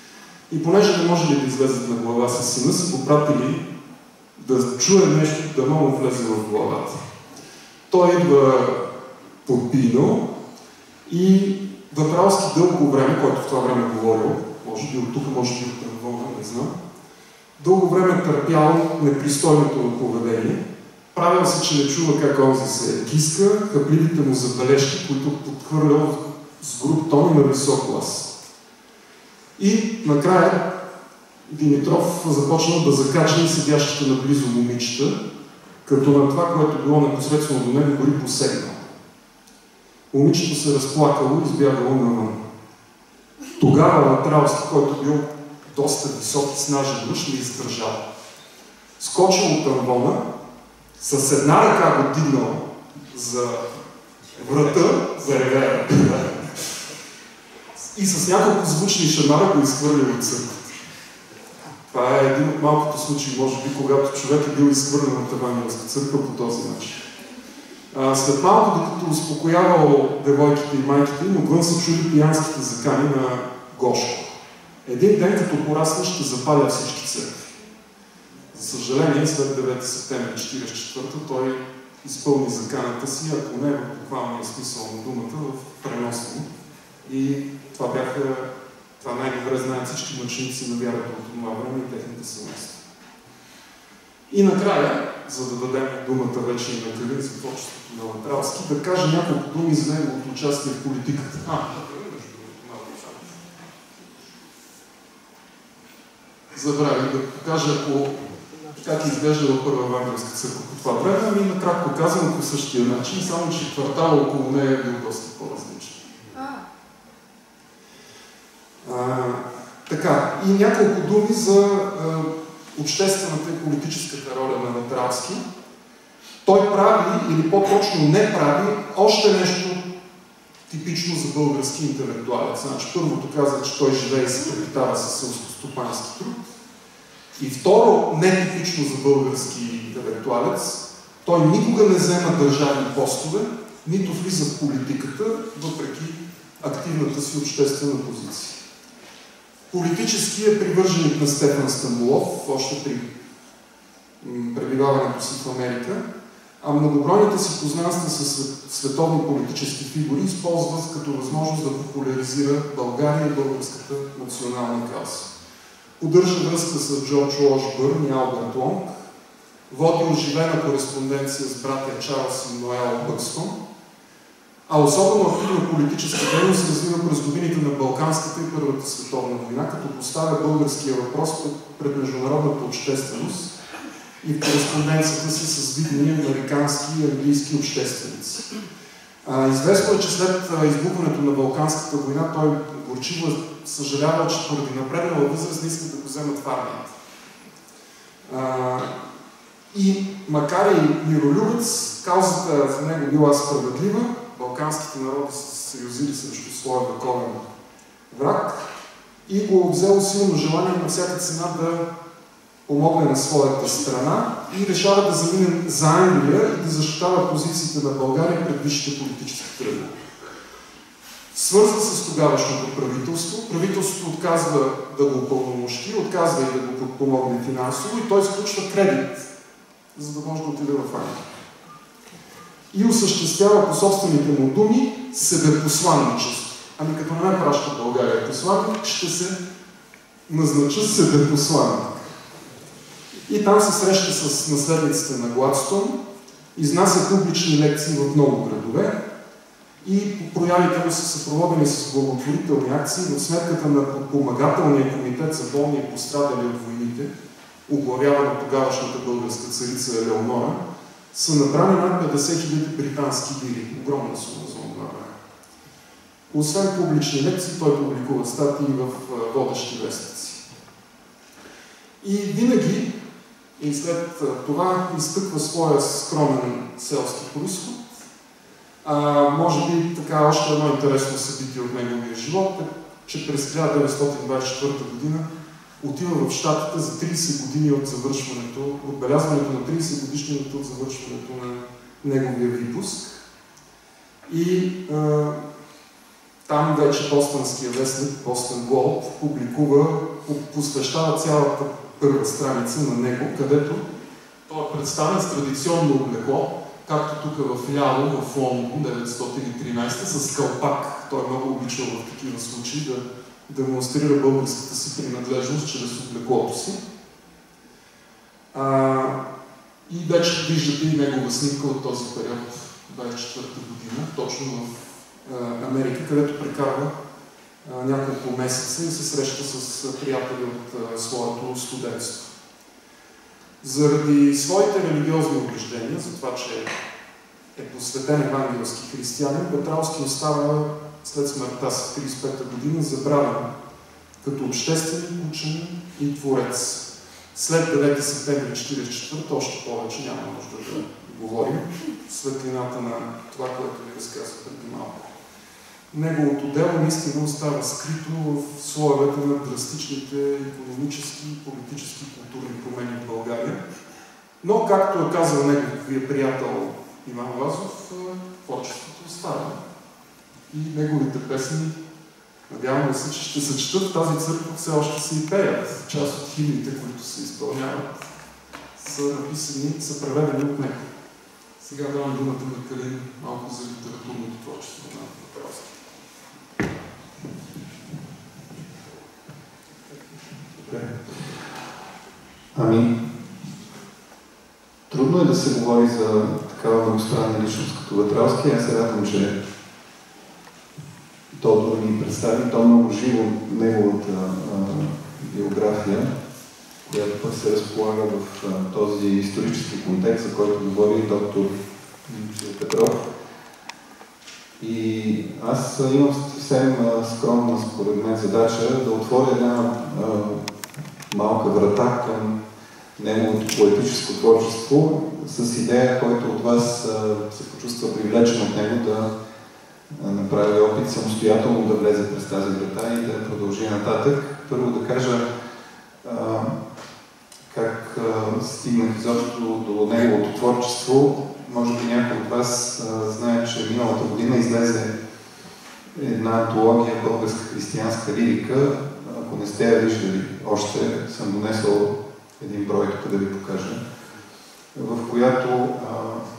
S1: И понеже не може ли да излезат на глава с сина си, го пратили да чуе нещо, да му влезе в главата. Той идва подпинал и Вътравски дълго време, който в това време говорил, може би от тук, може би от Тървона, не знам, дълго време търпял непристойното поведение, правил се, че не чува как онзи се киска, хъпливите му забележки, които подхвърлял с груб тон и на висок глас. И накрая Димитров започнал да закача и седящите наблизо момичета, като на това, което било непосредствено до него, дори посегнал. Момичето се разплакало и избягало навън. Тогава Вътравски, който бил доста висок и снажен мъж, не издържал. Скочил от амвона, с една ръка го дигнал за врата, за ревера. И с няколко звучни шамара го изхвърлил от църквата. Това е един от малкото случаи, може би, когато човек е бил изхвърлен от Евангелска църква по този начин. А, след малко, докато успокоявал девойките и майките им, отвън се чули пиянските закани на Гошко. Един ден, като порасна, ще запаля всички църкви. За съжаление, след девети септември четиридесет и четвърта той изпълни заканата си, ако не в буквалния смисъл на думата, в преносно. И това бяха, това най-добре знаят всички мъченици на вярата от това време и техните семейства. И накрая, за да дадем думата вече и на Калин за творчеството на Вътравски, да кажа няколко думи за неговото участие в политиката. А, забравих да покажа, ако как изглежда Първа евангелска църква по това време, ами накратко казано по същия начин, само че квартала около нея е бил доста по-различен. А, така, и няколко думи за а, обществената и политическата роля на Вътравски. Той прави, или по-точно не прави, още нещо типично за български интелектуалец. Значи, първото каза, че той живее и се препитава със селскостопански труд. И второ, не типично за български интелектуалец, той никога не взема държавни постове, нито влиза в политиката, въпреки активната си обществена позиция. Политически е привърженик на Стефан Стамболов, още при пребиваването си в Америка, а многобройните си познанства с световни политически фигури използва като възможност да популяризира България и българската национална кауза. Поддържа връзка с Джордж Уошбърн и Алберт Лонг, води оживена кореспонденция с братя Чарлз и Ноел Бъкстон, а особено активна политическа дейност развива през годините на Балканската и Първата световна война, като поставя българския въпрос пред международната общественост и в кореспонденцията си с видни американски и английски общественици. А, известно е, че след избухването на Балканската война той горчиво съжалява, че поради напреднала възраст не иска да го вземат в армията. А, и макар и миролюбец, каузата за него била справедлива, балканските народи са съюзили срещу своя вековен враг и го взело силно желание на всяка цена да помогне на своята страна и решава да замине за Англия и да защитава позициите на България пред висшите политически кръгове. Свързва с тогавашното правителство. Правителството отказва да го упълномощи, отказва и да го подпомогне финансово и той сключва кредит, за да може да отиде в Англия. И осъществява по собствените му думи себепосланничество. Ами като не праща България посланник, ще се назнача себепосланник. И там се среща с наследниците на Гладстон, изнася публични лекции в много градове и проявите му са съпроводени с благотворителни акции в сметката на подпомагателния комитет за болни и пострадали от войните, оглавяван от тогавашната българска царица Елеонора, са набрани над петдесет хиляди британски лири. Огромна сума за това време. Освен публични лекции, той публикува статии в водещи вестници. И винаги, и след това, изтъква своя скромен селски произход. А, може би така още едно интересно събитие от неговия живот е, че през хиляда деветстотин двадесет и четвърта година отива в Щатите за тридесет години от завършването, отбелязването на тридесет годишнината от завършването на неговия випуск. И а, Там вече бостънския вестник Boston Globe публикува, посвещава цялата първа страница на него, където той е представен с традиционно облекло, както тук в ляво, в Лондон, деветстотин и тринадесета, с кълпак. Той е много обичал в такива случаи да демонстрира българската си принадлежност чрез облеклото си. А, и вече виждате и негова снимка от този период, двадесет и четвърта година, точно в а, Америка, където прекарва а, няколко месеца и се среща с а, приятели от а, своето студентство. Заради своите религиозни убеждения, за това, че е посветен евангелски християнин, Петралски остава след смъртта си в тридесет и пета година забравен като обществен учен и творец. След девети септември четиридесет и четвърта още повече няма нужда да говорим светлината на това, което ви разказах преди малко. Неговото дело наистина остава скрито в слоевете на драстичните икономически, политически и културни промени в България. Но, както е казал неговия приятел Иван Вазов, творчеството остава. И неговите песни, надяваме се, че ще се четат в тази църква, все още се и пеят. Част от химните, които се изпълняват, са написани, са преведени от него. Сега давам думата на Калин малко за литературното творчество на Петралски.
S3: Ами, трудно е да се говори за такава многостранна личност като Петралски. Аз се радвам, че Тодор ни представи то много живо неговата а, биография, която пък се разполага в а, този исторически контекст, за който говори доктор Петров. И аз имам съвсем скромна, според мен, задача да отворя една а, малка врата към неговото поетическо творчество с идея, който от вас а, се почувства привлечен от него да а, направи опит самостоятелно да влезе през тази врата и да продължи нататък. Първо да кажа а, как а, стигнах изобщо до неговото творчество. Може би някой от вас а, знае, че миналата година излезе една антология българска християнска лирика. Ако не сте я виждали още, съм донесъл един брой тук да ви покажа, в която а,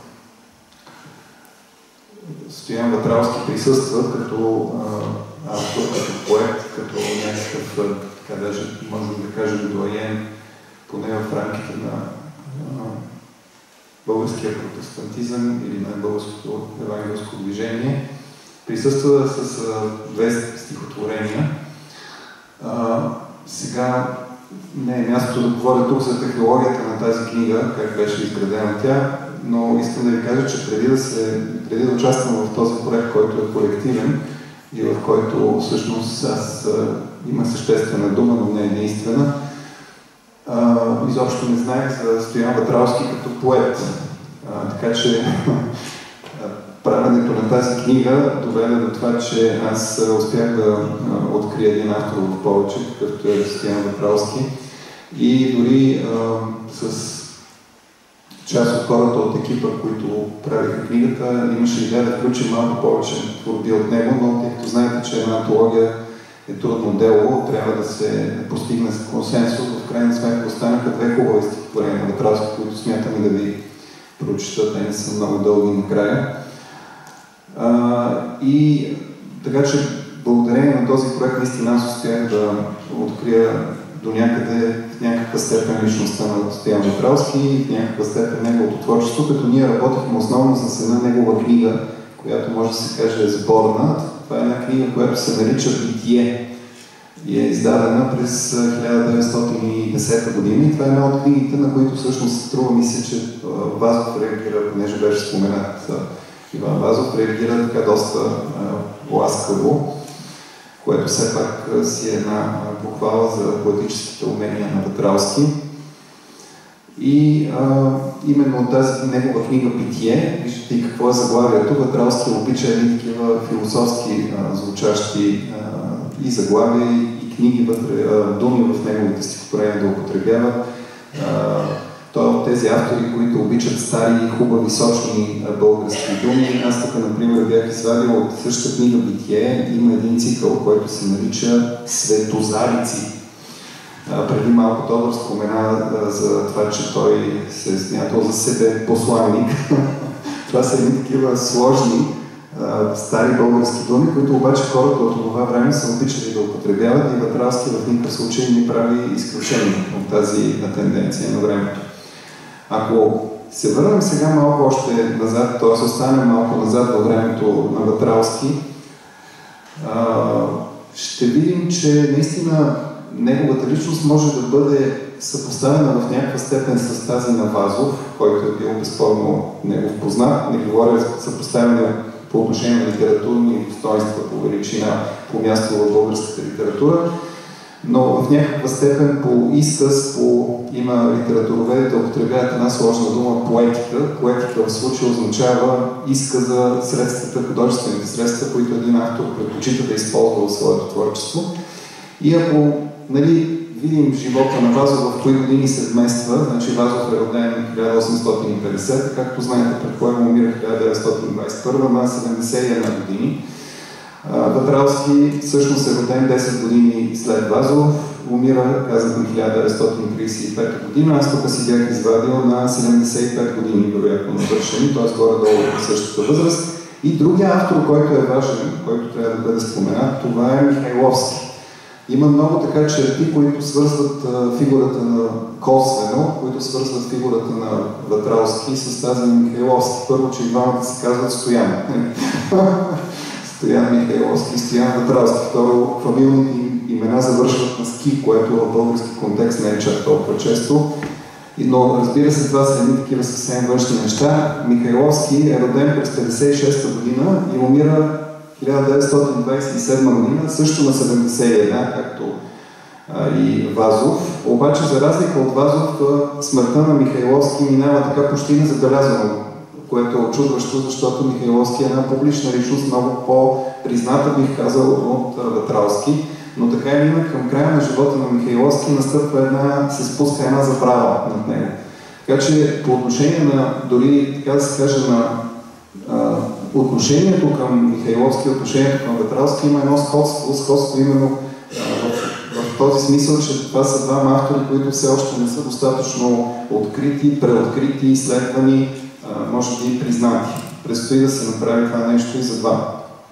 S3: Стоян Петралски присъства като а, автор, като поет, като някакъв, така даже можем да кажем, доайен, поне в рамките на а, българския протестантизъм или на българското евангелско движение. Присъства с а, две стихотворения. А, сега не е мястото да говоря тук за технологията на тази книга, как беше изградена тя, но искам да ви кажа, че преди да, се, преди да участвам в този проект, който е колективен и в който всъщност аз а, има съществена дума, но не единствена, а, изобщо не знаех за Стоян Петралски като поет. А, така че правенето на тази книга доведе до това, че аз успях да открия един автор в повече, какъвто е Стоян Петралски. И дори а, с част от хората от екипа, които правиха книгата, имаше идея да включим малко повече творби от него, но тъй като знаете, че една антология е трудно дело, трябва да се постигне с консенсус. В крайна сметка останаха две хубави стихотворения на Петралски, които смятам и да ви прочета, те не са много дълги накрая. А, и така че благодарение на този проект наистина аз успях да открия до някъде в някаква степен личността на Стоян Петралски и в някаква степен неговото творчество, като ние работихме основно с една негова книга, която може да се каже е сборна. Това е една книга, която се нарича Битие и е издадена през хиляда деветстотин и десета година и това е една от книгите, на които всъщност струва ми се, че Вазов реагира, понеже беше споменат Иван Вазов, реагира така доста а, ласкаво, което все пак а, си е една похвала за поетическите умения на Петралски. И а, именно от тази негова книга Битие, виждате и какво е заглавието, Петралски обича едни такива философски а, звучащи а, и заглавия, и, и книги вътре, а, думи в неговите стихотворения да употребява. А, Той е от тези автори, които обичат стари, хубави, сочни български думи. Аз тук, например, бях извадил от същата книга Битие. Има един цикъл, който се нарича Светозарици. Преди малко Тодор спомена за това, че той се е смятал за себе посланник. Това са едни такива сложни, стари български думи, които обаче хората от това време са обичали да употребяват и Ватравски в никакъв случай не прави изключение от тази тенденция на времето. Ако се върнем сега малко още назад, т.е. останем малко назад във времето на Ватравски, ще видим, че наистина неговата личност може да бъде съпоставена в някаква степен с тази на Вазов, който е бил безспорно негов познат. Не говоря за съпоставяне по отношение на литературни достоинства по величина, по място в българската литература, но в някаква степен по изказ, по има литературоведите употребяват една сложна дума поетика. Поетика в случая означава изказа, средствата, художествените средства, които един автор предпочита да използва в своето творчество. И ако, нали, видим живота на Вазов в кои години се вмества, значи Вазов е роден хиляда осемстотин и петдесета, както знаете, предполагам умира хиляда деветстотин двадесет и първа на седемдесет и една години. Ватравски всъщност е роден десет години след Вазов, умира, казах, на хиляда деветстотин тридесет и пета година. Аз тук си бях извадил на седемдесет и пет години, вероятно навършени, т.е. горе-долу в същата възраст. И другия автор, който е важен, който трябва да бъде споменат, това е Михайловски. Има много така черти, които свързват а, фигурата на косвено, които свързват фигурата на Ватравски с тази на Михайловски. Първо, че и двамата се казват Стоян. Стоян Михайловски и Стоян Ватравски. Второ, фамилните имена завършват на ски, което в български контекст не е чак толкова често. Но разбира се, това са едни такива съвсем външни неща. Михайловски е роден през петдесет и шеста година и умира хиляда деветстотин двадесет и седма година, също на седемдесет и една, както а, и Вазов. Обаче, за разлика от Вазов, смъртта на Михайловски минава така почти незабелязано, което е очудващо, защото Михайловски е една публична личност, много по-призната, бих казал, от Ватравски. Но така и има към края на живота на Михайловски настъпва една, се спуска една забрава над него. Така че по отношение на, дори така да се каже, на а, отношението към Михайловски, отношението към Ватравски има едно сходство, сходство именно а, в, в този смисъл, че това са двама автори, които все още не са достатъчно открити, преоткрити, изследвани, а, може би и признати. Предстои да се направи това нещо и за два.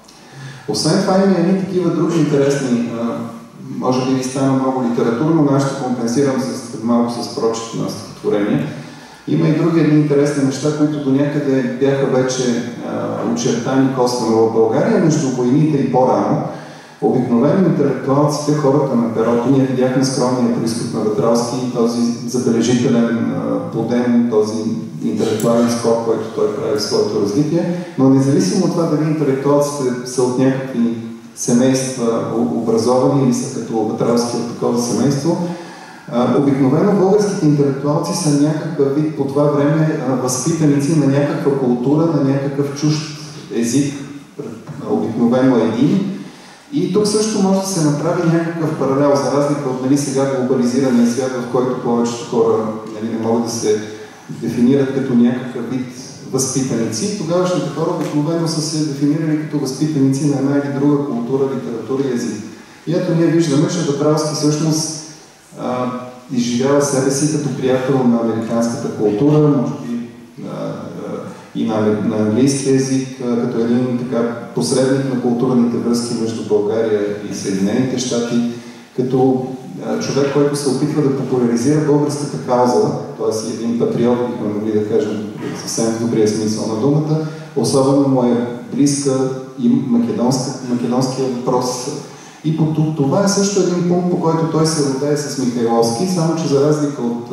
S3: Освен това има едни такива други интересни, а, може би ви стана много литературно, но аз ще компенсирам с малко с прочит на стихотворение. Има и други едни интересни неща, които до някъде бяха вече а, очертани косвено в България, между войните и по-рано. Обикновено интелектуалците, хората на перото, ние видяхме скромния произход на Ватравски и този забележителен а, подем, този интелектуален скок, който той прави в своето развитие, но независимо от това дали интелектуалците са от някакви семейства образовани или са като Ватравски от такова семейство, обикновено българските интелектуалци са някакъв вид по това време възпитаници на някаква култура, на някакъв чужд език, обикновено един. И тук също може да се направи някакъв паралел, за разлика от, нали, сега глобализирания свят, в който повечето хора, нали, не могат да се дефинират като някакъв вид възпитаници. Тогавашните хора обикновено са се дефинирали като възпитаници на една или друга култура, литература и език. И ето ние виждаме, че Ватравски всъщност а, изживява себе си като приятел на американската култура, може би а, а, и на, на английски език, а, като един така посредник на културните връзки между България и Съединените щати, като а, човек, който се опитва да популяризира българската кауза, т.е. един патриот, бихме могли да кажем съвсем в добрия смисъл на думата, особено му е близка и македонския въпрос. И по това е също един пункт, по който той се родее с Михайловски, само че за разлика от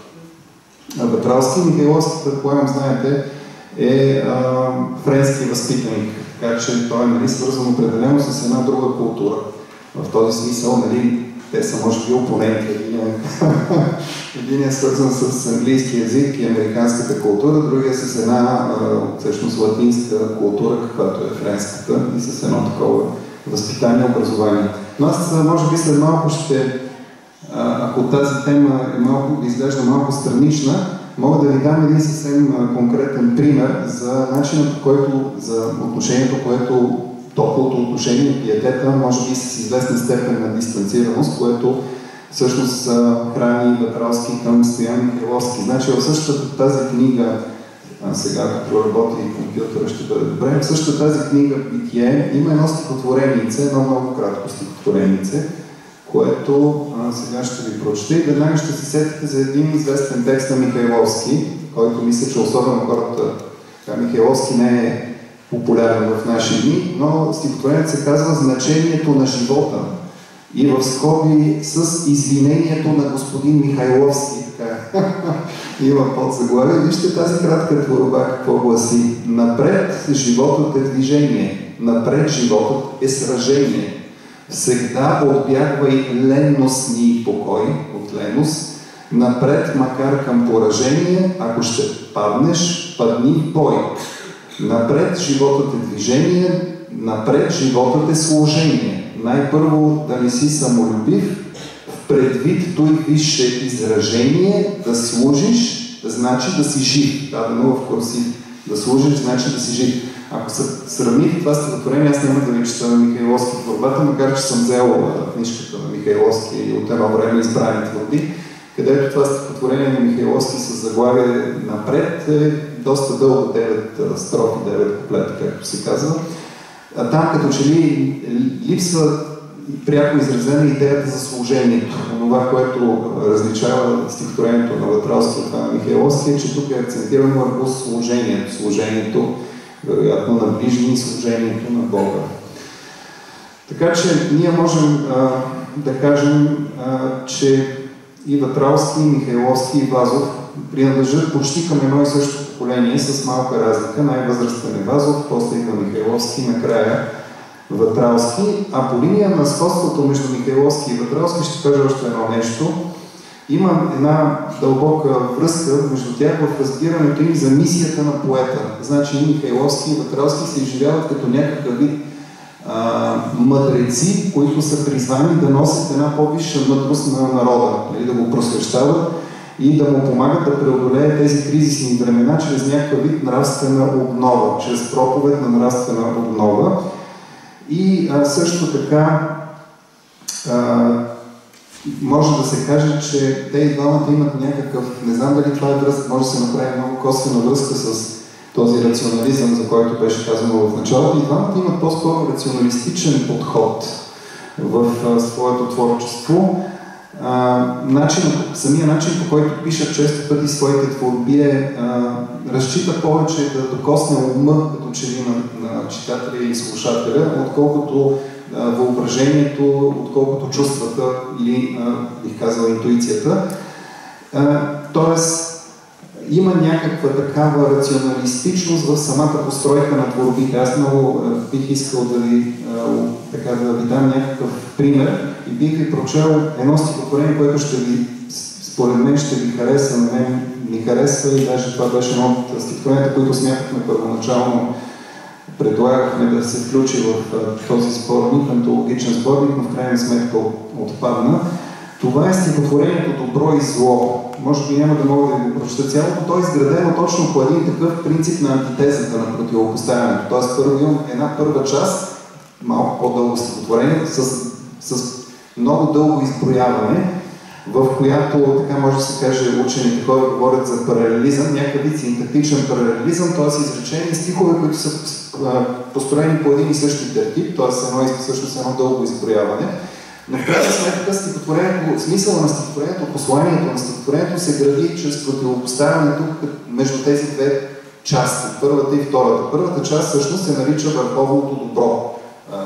S3: а, Ватравски, Михайловски, предполагам, знаете, е а, френски възпитаник, така че той е, нали, свързан определено с една друга култура. В този смисъл, нали, те са може би опоненти. Един е свързан с английски язик и американската култура, другия с една всъщност латинска култура, каквато е френската, и с едно такова възпитание, образование. Но аз може би след малко ще ако тази тема е малко, изглежда малко странична, мога да ви дам един съвсем конкретен пример за начинът, по който, за отношението, което топлото отношение, пиетета, може би с известна степен на дистанцираност, което всъщност храни Ветралски към Стоян Михайловски. Значи в същата тази книга, а сега като работи компютъра ще бъде добре, в същата тази книга Битие има едно стихотворенице, едно много кратко стихотворенице, което а, сега ще ви прочета и веднага ще се сетите за един известен текст на Михайловски, който мисля, че особено хората, така, Михайловски не е популярен в наши дни, но стихотворението се казва "Значението на живота" и в скоби "с извинението на господин Михайловски". Така. Има подзаглавие. Вижте тази кратка творба какво гласи. Напред животът е движение, напред животът е сражение. Всегда отбягвай ленностни и покой от леност, напред макар към поражение, ако ще паднеш, падни в бой. Напред животът е движение, напред животът е служение. Най-първо да не си самолюбив, в предвид той висше изражение, да служиш, значи да си жив. Дадено в курсив. Да служиш, значи да си жив. Ако се сравните това стихотворение, аз няма да ви чета на Михайловски творбата, макар че съм взел книжката на Михайловски и от едно време избрани творби, където това стихотворение на Михайловски с заглавие "Напред" е доста дълго, девет строфи, девет куплета, както се казва. А там като че ли липсва пряко изразена идеята за служението. Това, което различава стихотворението на Ветралски от това на Михайловски, е, че тук е акцентирано върху служението. Служението, вероятно, на ближни, служението на Бога. Така че ние можем а, да кажем, а, че и Ветралски, и Михайловски, и Вазов принадлежат почти към едно и също поколение, с малка разлика. Най-възрастен е Вазов, после идва Михайловски, накрая Ветралски. А по линия на сходството между Михайловски и Ветралски ще кажа още едно нещо. Има една дълбока връзка между тях в разбирането им за мисията на поета. Значи и Михайловски и Ветралски се изживяват като някакъв вид а, мъдреци, които са призвани да носят една по-висша мъдрост на народа, нали, да го просвещават и да му помагат да преодолее тези кризисни времена чрез някакъв вид нравствена обнова, чрез проповед на нравствена обнова. И а, също така а, може да се каже, че те и двамата имат някакъв, не знам дали това е връзка, може да се направи много косвена връзка с този рационализъм, за който беше казано в началото. И двамата имат по-скоро рационалистичен подход в а, своето творчество. А, начин, самия начин, по който пишат често пъти своите творби е, а, разчита повече да докосне ума, като че ли на, на читателя и слушателя, отколкото а, въображението, отколкото чувствата или, а, бих казал, интуицията. А, тоест, има някаква такава рационалистичност в самата постройка на творбите. Аз много а, бих искал да ви, а, така, да ви дам някакъв пример и бих ви прочел едно стихотворение, което ще ви, според мен ще ви хареса, на мен ми харесва и даже това беше едно от стихотворенията, които смятахме първоначално, предлагахме да се включи в а, този сборник, антологичен сборник, но в крайна сметка отпадна. Това е стихотворението "Добро и зло". Може би няма да мога да го прочета цялото. То е изградено точно по един такъв принцип на антитезата, на противопоставянето. Тоест, първо имам една първа част, малко по-дълго стихотворение, с, с много дълго изброяване, в която, така може да се каже, учените хора говорят за паралелизъм, някакъв вид синтактичен паралелизъм, т.е. изречения, стихове, които са построени по един и същи тертип, т.е. едно и всъщност едно дълго изброяване. Но в крайна сметка стихотворението, смисъла на стихотворението, посланието на стихотворението се гради чрез противопоставянето между тези две части, първата и втората. Първата част всъщност се нарича върховното добро.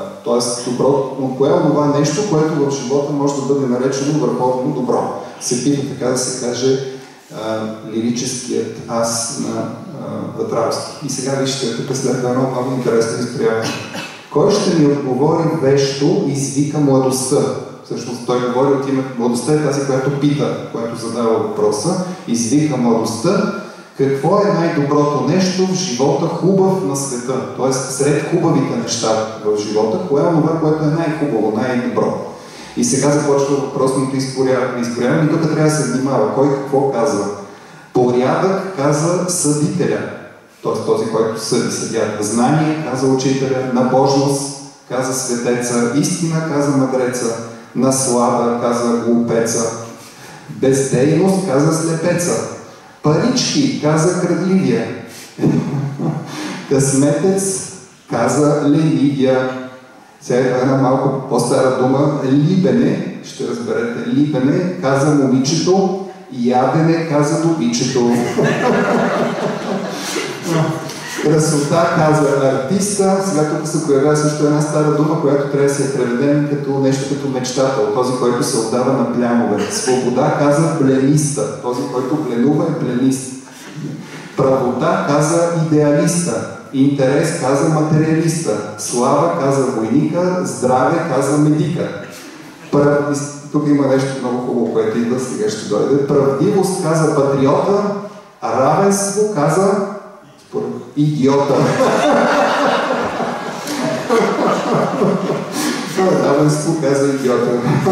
S3: Т.е. добро, но кое е това нещо, което в живота може да бъде наречено върховно добро. Се пита, така да се каже, а, лирическият аз на Ветралски. И сега вижте, тук следва едно много интересно изприятие. Кой ще ми отговори вещо, извика младостта. Всъщност той говори от името. Младостта е тази, която пита, която задава въпроса. Извика младостта. Какво е най-доброто нещо в живота, хубав на света? Тоест, сред хубавите неща в живота, кое е това, което е най-хубаво, най-добро? И сега започва въпросното изгоряване и тук трябва да се внимава. Кой какво казва? Порядък каза съдителя, т.е. този, който съди съдята. Знание каза учителя, набожност каза светеца, истина каза мъдреца, наслада каза глупеца, бездейност каза слепеца, парички каза крадливия, късметец каза ленивия. Сега е една малко по-стара дума, либене, ще разберете, либене каза момичето, ядене каза добичето. Красота каза артиста. Сега тук се появява също една стара дума, която трябва да се преведем като нещо като мечтател, този, който се отдава на плянове. Свобода каза блениста, този, който бленува е бленист. Правота каза идеалиста. Интерес каза материалиста. Слава каза войника. Здраве каза медика. Прав... Тук има нещо много хубаво, което идва, сега ще дойде. Правдивост каза патриота. Равенство каза идиота. Равенство каза идиота.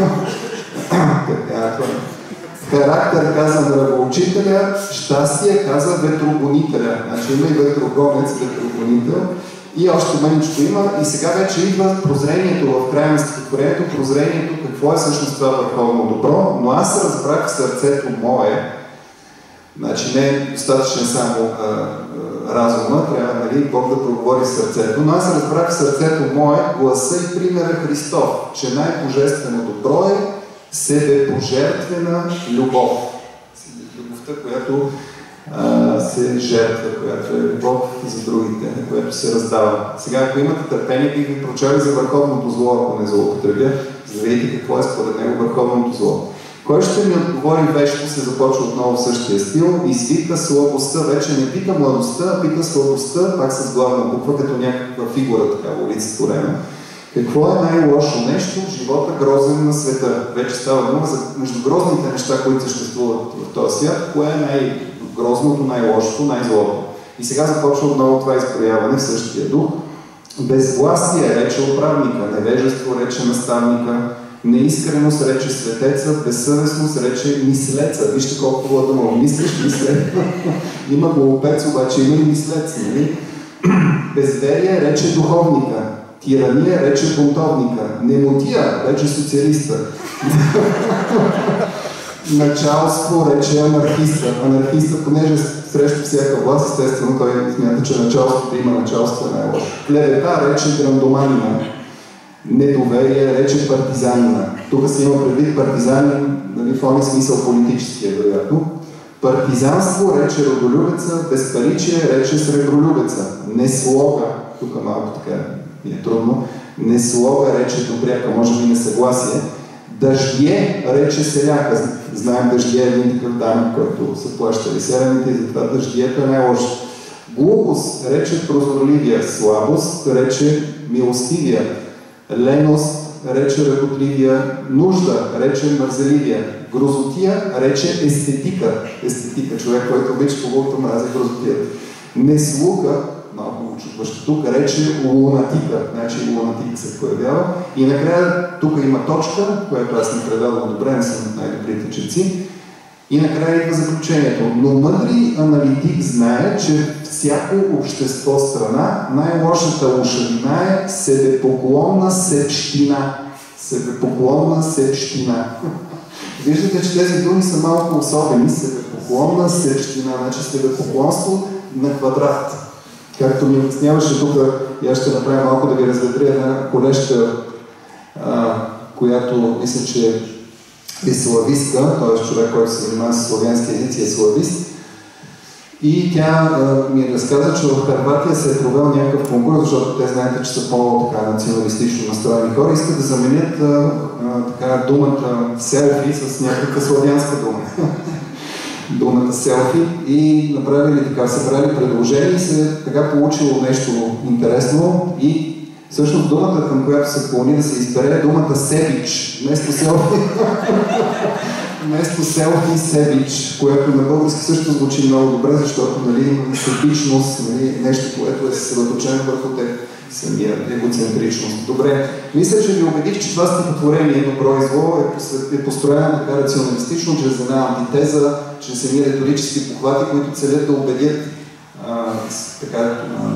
S3: Характер каза нравоучителя, щастие каза ветрогонителя. Значи има и ветрогонец, ветрогонител. И още мъничко има. И сега вече идва прозрението в края на стихотворението, прозрението какво е всъщност това върховно добро, но аз разбрах в сърцето мое. Значи не е достатъчно само а, а, разума, трябва, нали, Бог да проговори сърцето, но аз разбрах в сърцето мое гласа и примера Христов, че най-божествено добро е себепожертвена любов. Любовта, която а, се жертва, която е любов за другите, която се раздава. Сега, ако имате търпение, бих ви прочели за върховното зло, ако не злоупотребя, за да видите какво е според него върховното зло. Кой ще ми отговори вещо, се започва отново в същия стил, извика слабостта, вече не пита младостта, а пита слабостта, пак с главна буква, като някаква фигура, така, олицетворена. Какво е най-лошо нещо в живота, грозен на света? Вече става дума за между грозните неща, които съществуват в този свят, кое е най-грозното, най-лошото, най-злото. И сега започва отново това изброяване в същия дух. Безвластие рече управника, невежество рече наставника, неискреност рече светеца, безсъвестност рече мислеца. Вижте колко хубава дума. Мислиш, мислеца. Има глупец, обаче има и мислец, нали? Безверие рече духовника, тирания рече бунтовника, немотия рече социалиста, началство рече анархиста. Анархиста, понеже срещу всяка власт, естествено, той смята, че началството има началство е най-лошо. Клевета рече грандоманина, недоверие рече партизанина. Тук се има предвид партизанин, нали, в този смисъл политическия, вероятно. Партизанство рече родолюбеца, безпаричие рече сребролюбеца. Неслога, тук малко така ми е трудно, неслога рече добряка, може би несъгласие. Дъждие рече селяка. Знаем, дъждие е един такъв данък, който са плащали селените и затова дъждието е най-лошо. Глупост рече прозорливия, слабост рече милостивия, леност рече работливия, нужда рече мързеливия, грозотия рече естетика. Естетика, човек, който обича хубавото, мрази грозотията. Неслука, малко учудващо тук, рече лунатика. Значи лунатика се появява. И накрая тук има точка, която аз не преведвам добре, не съм от най-добрите четци. И накрая идва заключението. Но мъдри аналитик знае, че всяко общество страна най-лошата лошавина е себепоклонна сепщина. Себепоклонна сепщина. Виждате, че тези думи са малко особени. Себепоклонна сепщина, значи себепоклонство на квадрат. Както ми обясняваше тук, и аз ще направя малко да ви разветря една колежка, а, която мисля, че е славистка, т.е. човек, който се занимава с славянски езици, е славист. И тя а, ми разказа, че в Харватия се е провел някакъв конкурс, защото те знаете, че са по-националистично настроени хора, искат да заменят а, а, така, думата селфи с някаква славянска дума. Думата селфи и направили така, се правили предложение и се така получило нещо интересно и всъщност думата, към която се клони да се избере, е думата себич, вместо селфи. вместо селфи себич, което на български също звучи много добре, защото нали, има себичност, нали, нещо, което е съсредоточено върху теб, самия егоцентричност. Добре, мисля, че ви убедих, че това стихотворение добро и зло е, посвет... е построено така рационалистично, чрез една антитеза, чрез едни риторически похвати, които целят да убедят а, с, така, а,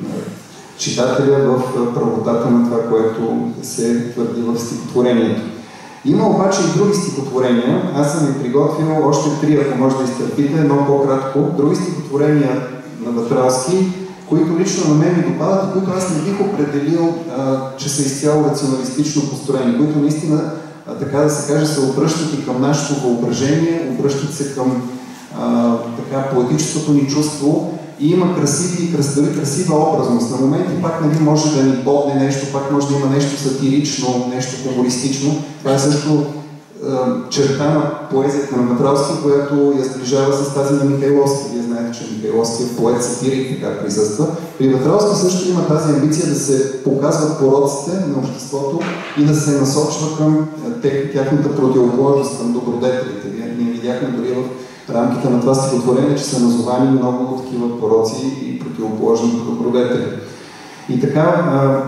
S3: читателя в правотата на това, което се твърди в стихотворението. Има обаче и други стихотворения. Аз съм ви приготвил още три, ако може да изтърпите, едно по-кратко. Други стихотворения на Ватралски, които лично на мен ми допадат и които аз не бих определил, а, че са изцяло рационалистично построени, които наистина, а, така да се каже, се обръщат и към нашето въображение, обръщат се към а, така, поетическото ни чувство и има красиви, красиви, красива образност. На моменти пак нали, може да ни бодне нещо, пак може да има нещо сатирично, нещо хумористично. Това е също е, черта на поезията на Ватралски, която я сближава с тази на Михайловски. Вие знаете, че Михайловски е поет, сатирик, така присъства. При Ватралски също има тази амбиция да се показват пороците на обществото и да се насочва към тяхната противоположност, към добродетелите. Ние видяхме дори в рамките на това стихотворение, че са назовани много такива пороци и противоположни добродетели. И така, а,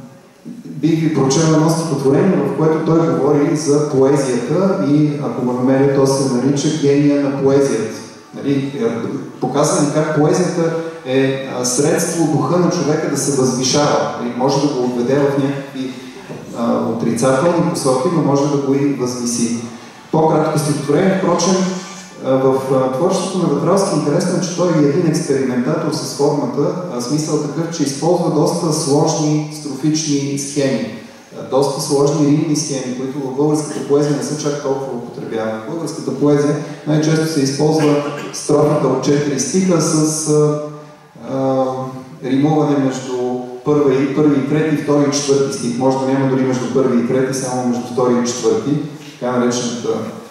S3: бих ви прочел едно стихотворение, в което той говори за поезията и, ако го намеря, то се нарича гения на поезията. Нали, показва ни как поезията е а, средство духа на човека да се възвишава. Нали, може да го отведе в някакви а, отрицателни посоки, но може да го и възвиси. По-кратко стихотворение, впрочем, в творчеството на Ватралски интересно е, че той е един експериментатор с формата, смисъл такъв, че използва доста сложни строфични схеми, доста сложни римни схеми, които в българската поезия не са чак толкова употребявани. В българската поезия най-често се използва строфата от четири стиха с а, а, римуване между първи и, първи и трети, втори и четвърти стих. Може да няма дори между първи и трети, само между втори и четвърти, така наречената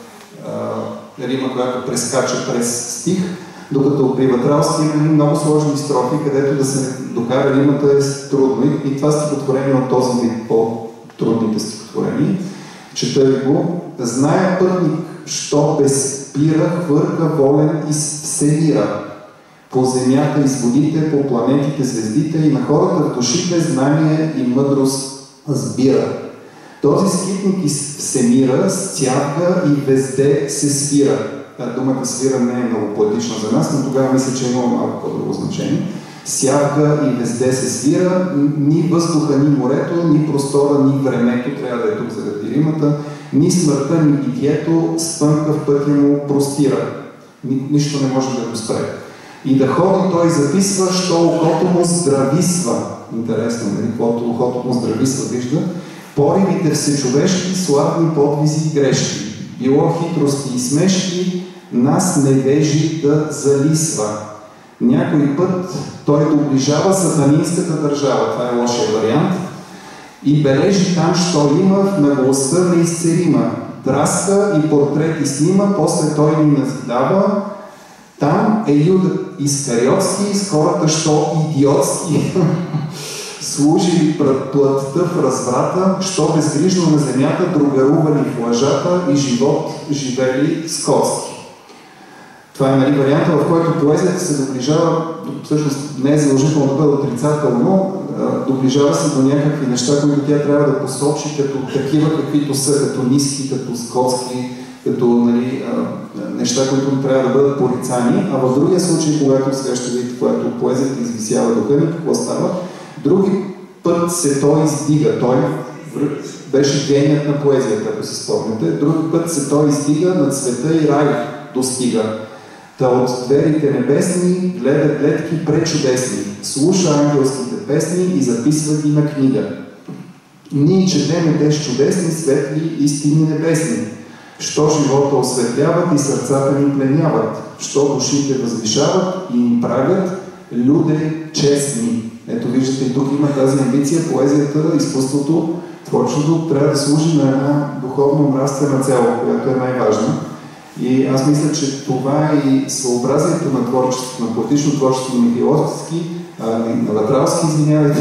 S3: рима, която прескача през стих, докато при Ватралски има много сложни строфи, където да се докара римата е трудно. И, и това стихотворение от този вид, по-трудните стихотворения. Чета ви го. Зная пътник, що безспира, хвърка волен и вселира. По земята и с водите, по планетите, звездите и на хората в душите знание и мъдрост сбира. Този скитник из всемира стяга и везде се свира. Думата свира не е много поетична за нас, но тогава мисля, че има малко по-друго значение. Сяга и везде се свира, ни въздуха, ни морето, ни простора, ни времето, трябва да е тук заради римата, ни смъртта, ни битието, спънка в пътя му простира. Ни, нищо не може да го спре. И да ходи той записва, що окото му здрависва. Интересно, нали? Каквото окото му здрависва, вижда. Поривите всечовешки, славни подвизи и грешки. Било хитрости и смешки, нас невежи да залисва. Някой път той доближава сатанинската държава, това е лошия вариант, и бележи там, що има в наглостта неизцерима. Драска и портрети снима, после той ни назидава. Там е Юда Искариотски с хората, що идиотски служили плътта в разврата, що безгрижно на земята другарували в лъжата и живот живели скотски. Това е нали, варианта, в който поезията се доближава, всъщност не е задължително да бъде отрицателно, доближава се до някакви неща, които тя трябва да посочи като такива, каквито са, като ниски, като скотски, като нали, неща, които трябва да бъдат порицани. А в другия случай, когато сега ще видите, когато поезията извисява духа ни, какво става? Други път се той издига. Той беше геният на поезията, ако се спомняте. Други път се той издига, над света и рай достига. Та от дверите небесни гледа гледки пречудесни, слуша ангелските песни и записва ги на книга. Ние четеме теж чудесни, светли истини небесни, що живота осветляват и сърцата ни пленяват, що душите възвишават и им правят люди честни. Ето виждате, и тук има тази амбиция, поезията, изкуството, творчеството трябва да служи на една духовно-нравствена цел, която е най-важна. И аз мисля, че това е и съобразието на творчеството, на поетично творчество на Михайловски, на Ватралски, извинявайте,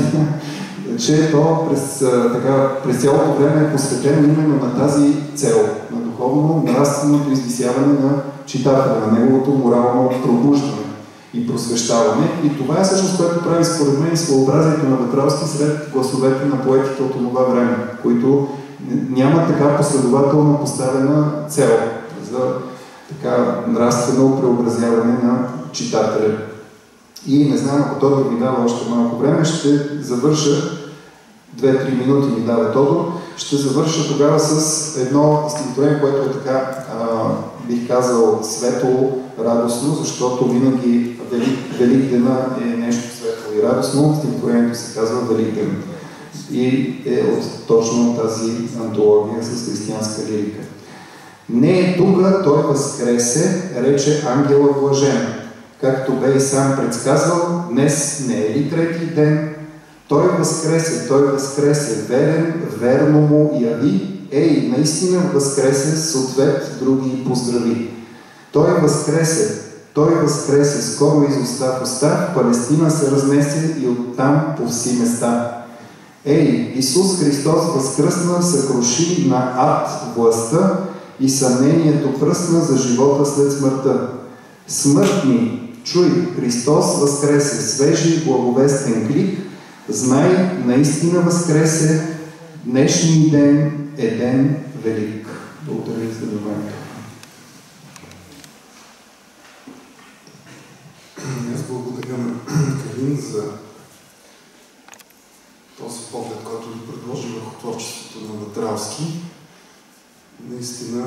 S3: че то през, така, през цялото време е посветено именно на тази цел, на духовно, нравственото извисяване на читателя, на неговото морално пробуждане и просвещаване. И това е всъщност, което прави според мен своеобразието на Ветралски сред гласовете на поетите от това време, които няма така последователно поставена цел за така нравствено преобразяване на читателя. И не знам, ако Тодор ми дава още малко време, ще завърша, две-три минути ми дава Тодор, ще завърша тогава с едно стихотворение, което е така, а, бих казал, светло, радостно, защото винаги Велик, Великдена е нещо светло и радостно. Стихотворението се казва Великден и е от точно тази антология с християнска лирика. Не е тука, той възкресе, рече ангела блажен. Както бе и сам предсказвал, днес не е ли трети ден? Той възкресе, той възкресе, верен, верно му яви. Ей, наистина възкресе, съответ други поздрави. Той възкресе, той възкресе, скоро из уста в уста, в Палестина се разнесе и оттам по вси места. Ей, Исус Христос възкръсна, съкруши на ад властта и съмнението пръсна за живота след смъртта. Смъртни, чуй, Христос възкресе, свежи благовестен клик, знай, наистина възкресе, днешния ден е ден велик. Благодаря ви за вниманието.
S1: Аз благодаря на Калин за този поглед, който ви предложи върху творчеството на Ветралски. Наистина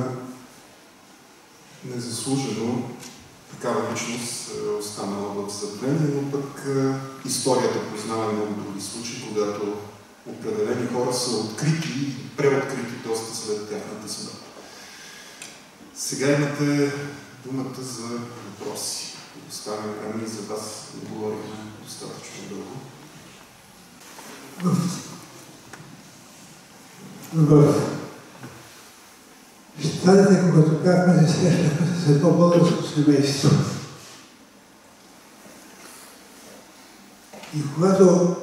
S1: незаслужено такава личност е останала в забвение, но пък историята познава много други случаи, когато определени хора са открити и преоткрити доста след тяхната смърт. Сега имате думата за въпроси. Оставяме време и за вас да говорихме достатъчно дълго.
S4: В щатите, когато бяхме, се срещахме с едно българско семейство. И когато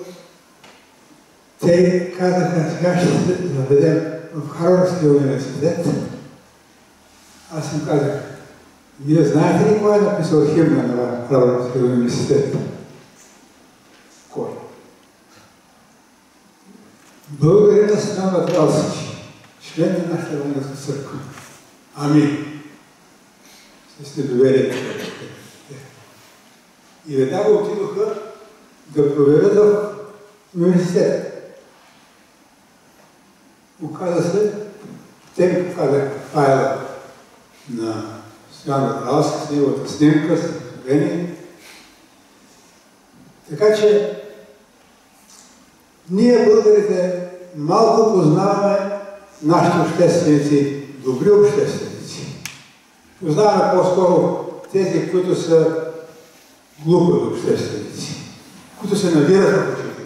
S4: те казаха, сега ще се заведем в Харвардския университет, аз им казах, вие знаете ли кой е написал химна на Харвардския университет? Кой? Българина Симеон Ветралски, член на нашата българска църква. Ами, ще сте доверили. И веднага отидоха да проверят в университет. Оказа се, те ми показаха файла на Симеон Ветралски с неговата снимка, с фотография. Така че ние, българите, малко познаваме нашите общественици, добри общественици. Познаваме по-скоро тези, които са глупави общественици, които се навират в очите.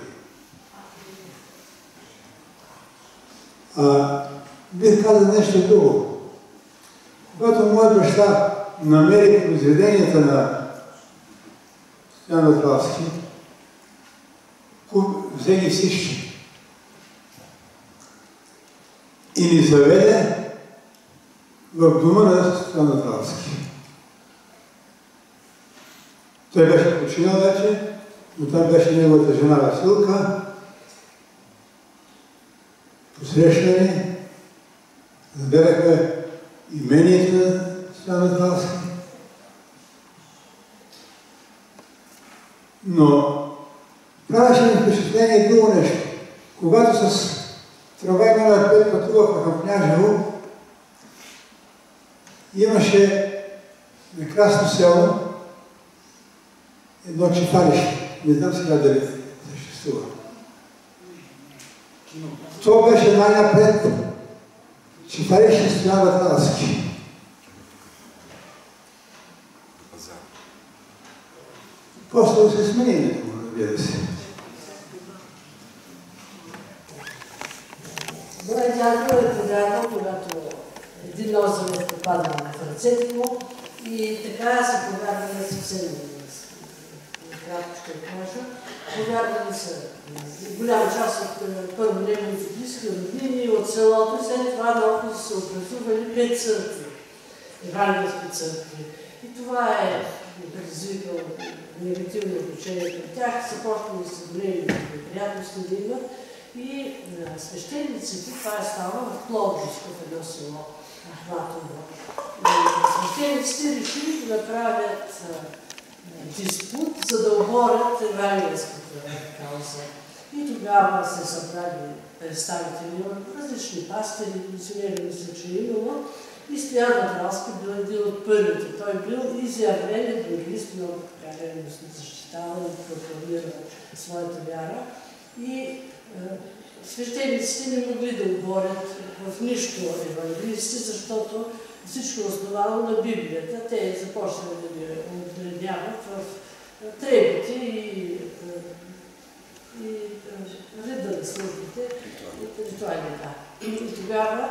S4: А, бих казал нещо друго. Когато моят баща намери произведенията на Симеон Ветралски, взе ги всички и ни заведе в дома на Симеон Ветралски. Той беше починал вече, но там беше неговата жена Василка. Посрещнали, разберахме имението на Симеон Ветралски. Но правеше ми впечатление друго нещо. Когато с трамвай номер пет пътувахме към Княжево, имаше на Красно село едно читалище. Не знам сега дали съществува. То беше най-напред читалище Симеон Ветралски. После се смени името му, разбира се.
S5: Моят дядо е повярвал, когато един озър попадна в ръцете му и така се повярвали съвсем кратко ще кажа. Повярвали са голяма част от първо неговите близки роднини от селото, след това наоколо са образували пет църкви, евангелски църкви. И това е предизвикало негативно отношение към тях, започнали са големи неприятности да имат. И свещениците, това е станало в Пловдив, в едно село Ахматово. Свещениците решили да направят диспут, за да оборят евангелската кауза. И тогава се събрали представители от различни пастири, мисионери, мисля, че е имало. И Стоян Матралски бил един от първите. Той бил изявен евангелист, много така ревностно защитавал и прокламирал своята вяра. И е, свещениците не могли да оборят в нищо евангелисти, защото всичко е основано на Библията. Те започнали да ги отредняват в требите и, и реда на службите, ритуални, да. И тогава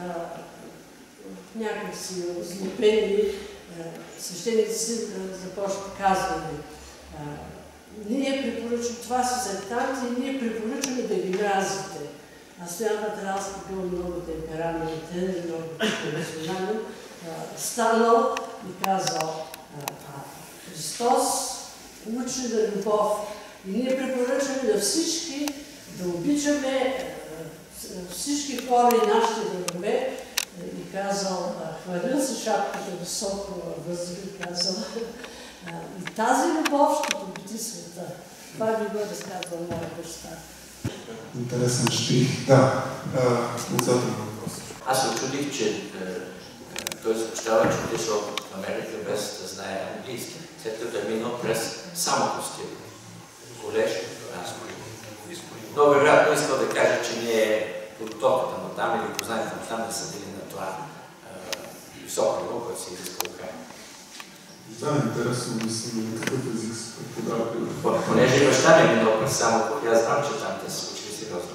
S5: някакси злопени свещеници започват казване. Ние препоръчваме, това са сектанти и ние препоръчваме да ги мразите. А Стоян Матралски бил много темпераментен, много емоционален, станал и казал: Христос учи на любов и ние препоръчваме на всички да обичаме всички хора и нашите врагове. И казал, хвалил се шапката високо във въздуха и казал: и тази любов ще победи света. Това би го разказвал моя баща.
S1: Интересен штрих. Да, отрицателен въпрос.
S6: Аз се очудих, че е, той съобщава, че отишъл в Америка без да знае английски, след като е минал през самото колеж разговор. Но вероятно искал да каже, че не е подготовката му там или познанията му там да са били на това е, високо ниво, което се изисква Украина.
S1: Да, интересно мисля на какъв език се преподава.
S6: Понеже баща ми е минал през самото, аз знам, че там те са учили сериозно.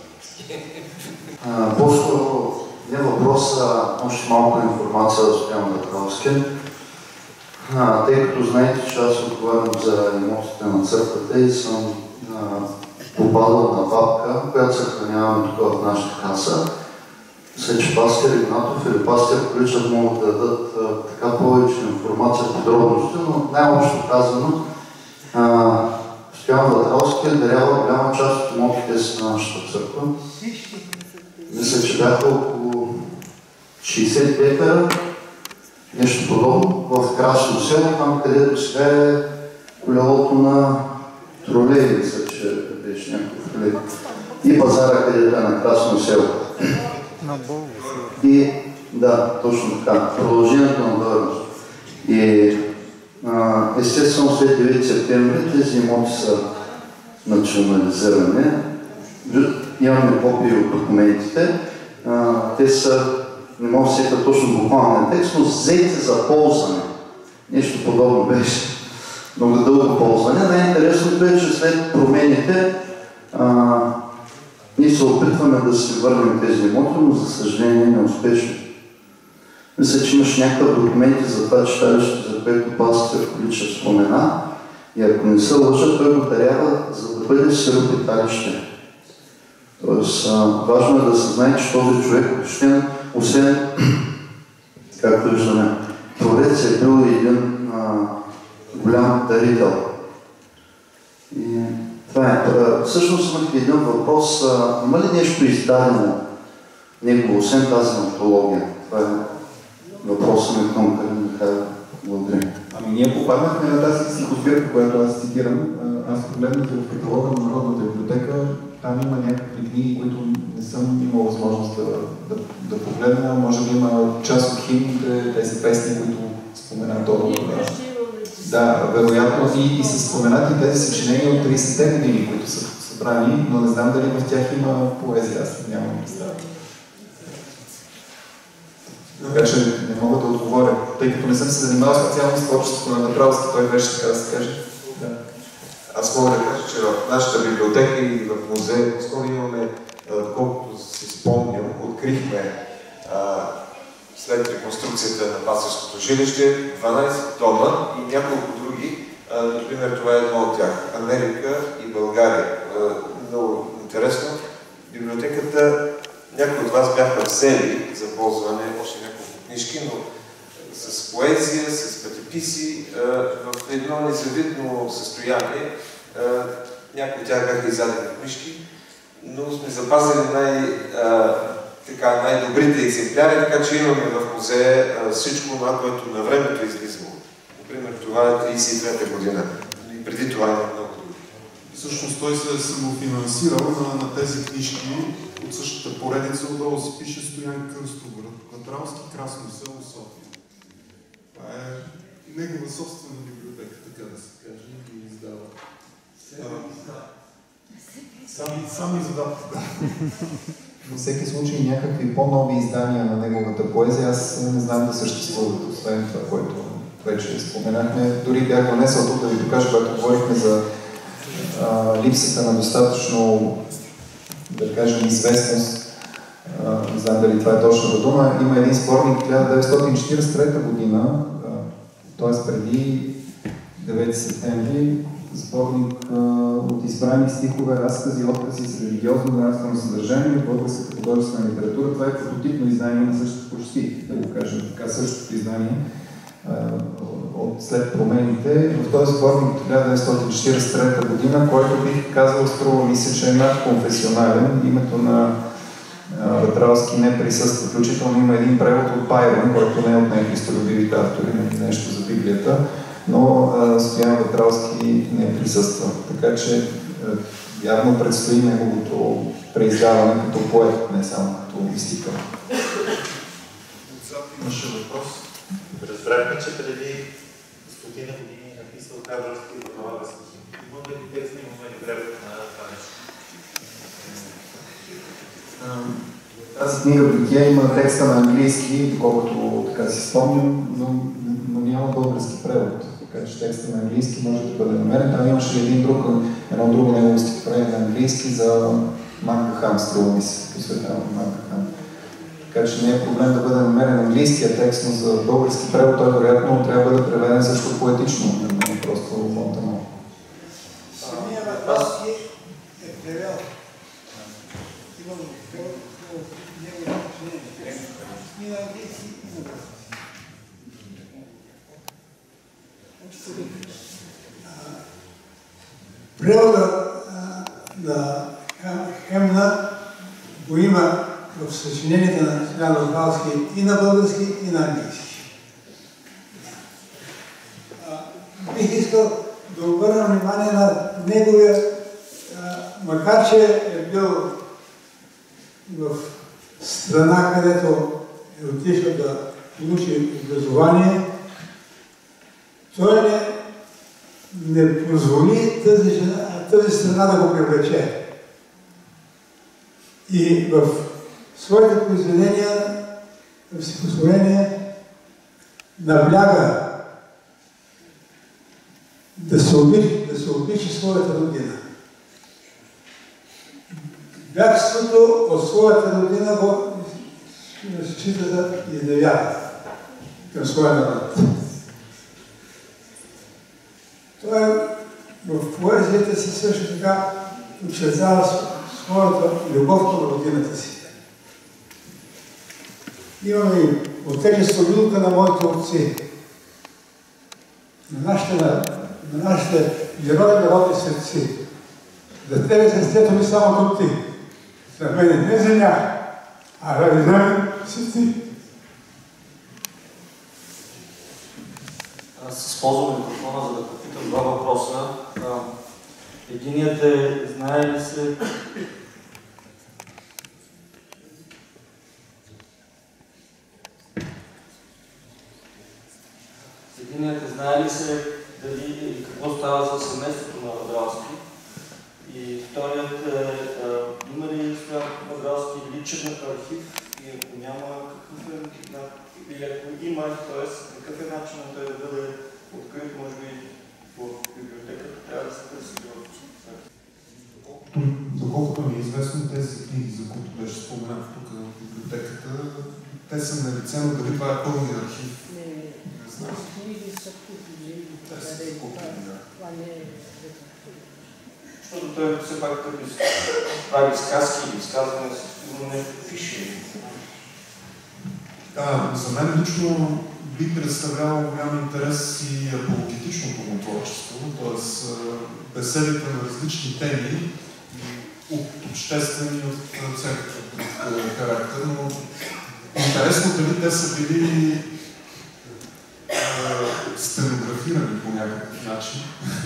S7: По-скоро не въпрос, а още малко информация за Стоян Матралски. Тъй като знаете, че аз отговарям за имотите на църквата и съм а, попадал на папка, която съхраняваме тук в нашата каса. Мисля, че пастир Игнатов или пастир Количев могат да дадат а, така повече информация, подробности, но най-общо казано, а, Стоян Матралски е дарява голяма част от имотите си на нашата църква. Мисля, че бяха около шейсет декара, нещо подобно, в Красно село, там където сега е колелото на тролей, мисля, че беше някакъв тролей. И пазара, където е на Красно село. И да, точно така, продължението на дойност. И а, естествено след девети септември тези имоти са национализирани. Имаме копии от документите. А, те са, не мога да сета точно буквалния текст, но взети за ползване. Нещо подобно беше. Много дълго ползване. Най-интересното е, че след промените а, ние се опитваме да си върнем тези имоти, но за съжаление неуспешно. Мисля, че имаш някакъв документи за това читалище, за което пастир Количев спомена. И ако не се лъжа, той го дарява, за да бъде сиропиталище. Тоест, а, важно е да се знае, че този човек, освен, освен както виждаме, творец е бил един а, голям дарител. И това е. Всъщност имах един въпрос. А, има ли нещо издадено негово, освен тази антология? Това е въпросът ми към Калин Михайлов. Благодаря.
S3: Ами ние попаднахме на тази стихосбирка, която аз цитирам. Аз погледнах в каталога на Народната библиотека. Там има някакви книги, които не съм имал възможност да, да, да погледна. Може би има част от химните, тези песни, които спомена Тодор. Да, вероятно и, и са споменати тези съчинения от тридесетте години, които са събрани, но не знам дали в тях има поезия, аз нямам представа. Така че не мога да отговоря, тъй като не съм се занимавал специално с творчеството на Матралски, той беше така да се каже. Да.
S8: Аз мога да кажа, че в нашата библиотека и в музея скоро имаме, колкото си спомням, открихме а, след реконструкцията на пастирското жилище дванадесет тома и няколко други. А, например, това е едно от тях. Америка и България. А, много интересно. Библиотеката, някои от вас бяха взели за ползване още няколко книжки, но с поезия, с пътеписи, в едно незавидно състояние. Някои от тях бяха издадени книжки, но сме запазили най- така, най-добрите екземпляри, така че имаме в музея всичко това, което на времето е излизало. Например, това е тридесет и трета година. И преди това има много други.
S1: Всъщност той се е самофинансирал на, на тези книжки от същата поредица. Отдолу се пише Стоян Кръстов, Вратралски, Красно село, София. Това е негова собствена библиотека, така да се каже, и издава. Сам, сам издава, да.
S3: Във всеки случай някакви по-нови издания на неговата поезия, аз не знам да съществуват, освен това, което вече споменахме. Дори бях донесъл тук да ви покажа, когато говорихме за а, липсата на достатъчно, да кажем, известност. А, не знам дали това е точната дума. Има един сборник хиляда деветстотин четиридесет и трета година, т.е. преди девети септември, сборник а, от избрани стихове, разкази, откази с религиозно нравствено съдържание в българската художествена литература. Това е прототипно издание на същото почти, да го кажем така, същото издание а, от след промените. В този сборник от хиляда деветстотин четиридесет и трета година, който бих казал, струва ми се, че е надконфесионален. Името на Вратралски не присъства. Включително има един превод от Байрон, който не е от най-христолюбивите автори, нещо за Библията, но Стоян Вратралски не присъства. Така че явно предстои неговото преиздаване като поет, не само като мистика.
S1: Имаше въпрос.
S9: Разбрахме, че преди стотина години е написал Кабърски в Малага стихи. Има ли текст, имаме ли превод на това нещо?
S3: Тази книга Битие има текста на английски, доколкото така си спомням, но, но няма български превод. Така че текста на английски може да бъде намерен. Там имаше един друг, едно друго негово стихотворение на английски за Манга Хан, струва ми се, посветено на Манга Хан. Така че не е проблем да бъде намерен английския текст, но за български превод той вероятно трябва да бъде преведен също поетично, не просто монтано.
S4: Самия Вратралски е превел. Имам негово съчинение. И на английски, и на български. Превода на Хемна го има в съчинението на Стоян Вратралски и на български, и на английски. Бих искал да обърна внимание на неговия, макар че е бил в страна, където е отишъл да получи образование, той не, не позволи тази, жена, тази страна да го привлече. И в своите произведения, в стихотворения, набляга да се обича, да се обича своята родина. Бягството от своята родина го счита за изневяра към своя народ. Той в поезията си също така очертава своята любов към родината си. Имаме и отечество люлка на моите отци, на нашите, на, на нашите герои народни светци. За тебе сестето ми само тук ти. За мен не земя, а ради мен си ти.
S10: Аз използвам микрофона, за да попитам два въпроса. Единият е, знае ли се Единият е, знае ли се дали и какво става за семейството на Вратралски? И вторият е, има ли Стоян Вратралски личен архив? И ако няма, какъв е, или ако има, т.е. какъв е начинът той да бъде открит, може би в библиотеката, трябва да се търси в
S1: Доколкото ми е известно, тези книги, за които беше споменат тук в библиотеката, те са на лице, но дали това е пълния архив?
S5: Не, не.
S1: знам.
S5: Книги са купили.
S1: Те са купили, да.
S5: Това не е.
S10: Защото той все пак като прави сказки или изказване, сигурно нещо пише.
S1: А, за мен лично би представлявало голям интерес и апологетичното му творчество, т.е. беседите на различни теми, от обществени, от всякакъв характер, но интересно дали те са били е, стенографирани по някакъв начин.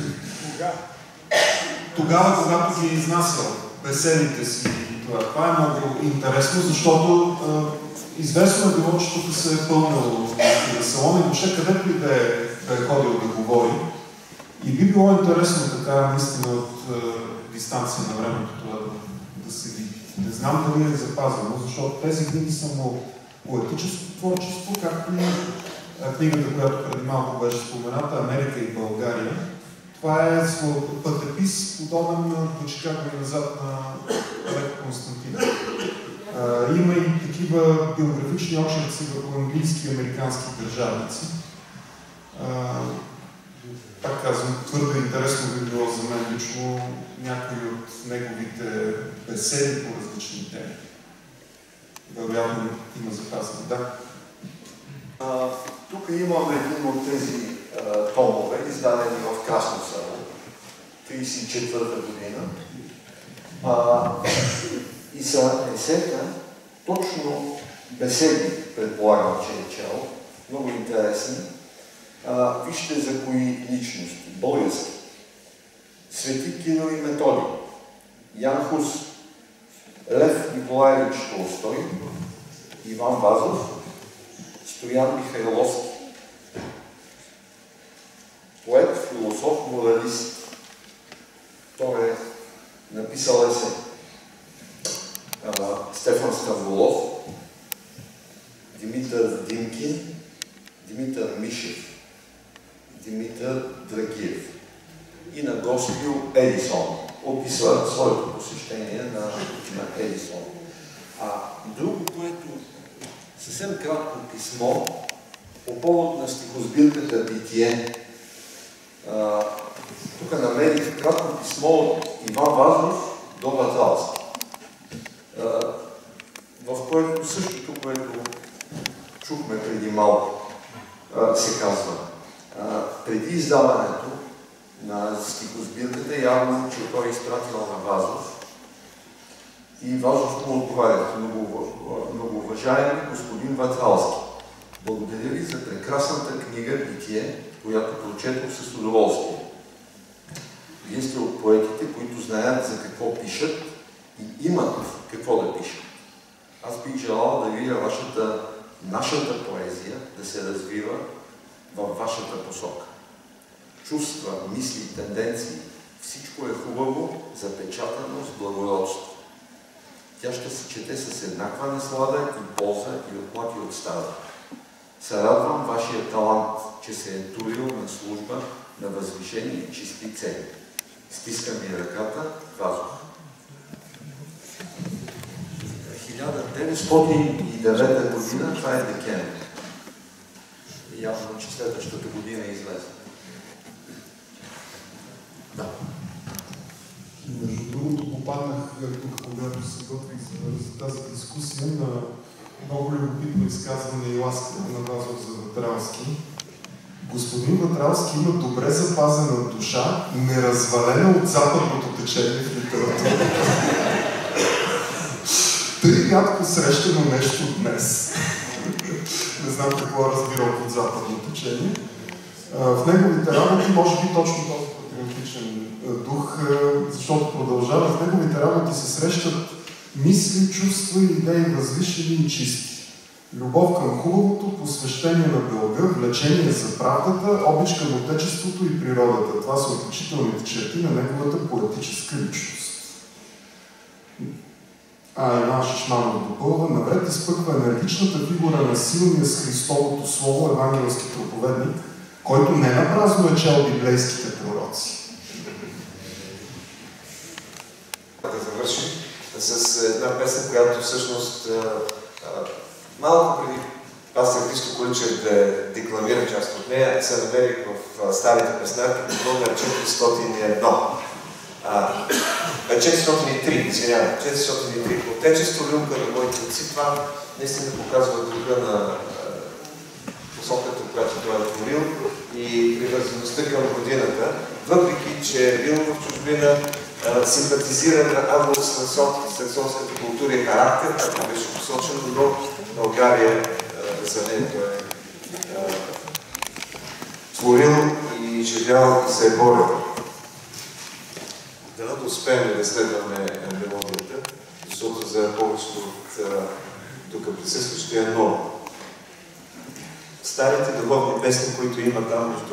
S1: Тогава, когато ги е изнасял беседите си и това. Това е много интересно, защото е, известно е било, че тук се е пълнил на салон и въобще където и да е, да е ходил да говори. И би било интересно така, наистина, от е, дистанция на времето това да, да се види. Не знам дали е запазено, защото тези книги са му поетическо творчество, както и книгата, която преди малко беше спомената, Америка и България. Това е пътепис, подобен на Почекаха и назад на Олег Константинов. Има и такива биографични очерци върху английски и американски държавници. Пак казвам, твърде интересно би било за мен лично някои от неговите беседи по различни теми. Вероятно има запазено. Да.
S11: А, тук имаме един от тези а, томове, издадени в Красно село, тридесет и четвърта година. А, и са есета, точно беседи, предполагам, че е чел, много интересни. А, вижте за кои личности, български. Свети Кирил и Методий, Ян Хус, Лев Николаевич Толстой, Иван Вазов, Стоян Михайловски. Поет, философ, моралист. Той е написал есе. Стефан Ставолов, Димитър Димкин, Димитър Мишев, Димитър Драгиев и на Госпил Едисон. Описва своето посещение на, на Едисон. А друго, което съвсем кратко писмо по повод на стихосбирката Битие. А, тук намерих кратко писмо от Иван Вазов до Ватралски, в което същото, което чухме преди малко, а, се казва. А, преди издаването на стихосбирката, явно, че той е изпратил на Вазов. И Вазов му отговаря: много, много уважаеми господин Ватралски, благодаря ви за прекрасната книга Битие, която прочетох с удоволствие. Вие сте от поетите, които знаят за какво пишат и имат какво да пишат. Аз бих желал да видя вашата, нашата поезия да се развива във вашата посока. Чувства, мисли, тенденции, всичко е хубаво, запечатано с благородство. Тя ще се чете с еднаква наслада и полза и от млад и от стар. Се радвам вашия талант, че се е турил на служба на възвишени и чисти цели. Стискам ми ръката, Вазов. хиляда деветстотин и девета година, това е декември. Явно, че следващата година е излезна. Да.
S1: Между другото, попаднах тук, когато се готвих за тази дискусия, на много любопитно изказване и ласка на Вазов за Ватралски. Господин Ватралски има добре запазена душа, неразвалена от западното течение в литературата. Тъй рядко срещано нещо днес. Не знам какво разбирам под западно течение. В неговите работи, може би точно този патриотичен дух, защото продължава, в неговите работи се срещат мисли, чувства и идеи възвишени и чисти. Любов към хубавото, посвещение на дълга, влечение за правдата, обич към отечеството и природата. Това са отличителните черти на неговата поетическа личност. А Иван Шишманов допълва: навред изпъква енергичната фигура на силния с Христовото слово евангелски проповедник, който не напразно е чел библейските пророци.
S8: Да завършим с една песен, която всъщност малко преди пастор Христо Количев да декламира част от нея, се намерих в старите песнарки под номер четиристотин и едно. четиристотин и три, извинявам, четиристотин и три. Отечество, люлка на моите отци, това наистина показва духа на посоката, която той е творил и привързаността към родината, въпреки че е бил в чужбина, симпатизира на англо-саксонската култура и характер, както беше посочено, но България за нея той е творил и живял и се е борил. Дано да успеем да следваме мелодията, защото за повечето от тук присъстващи е ново. Старите духовни песни, които има там между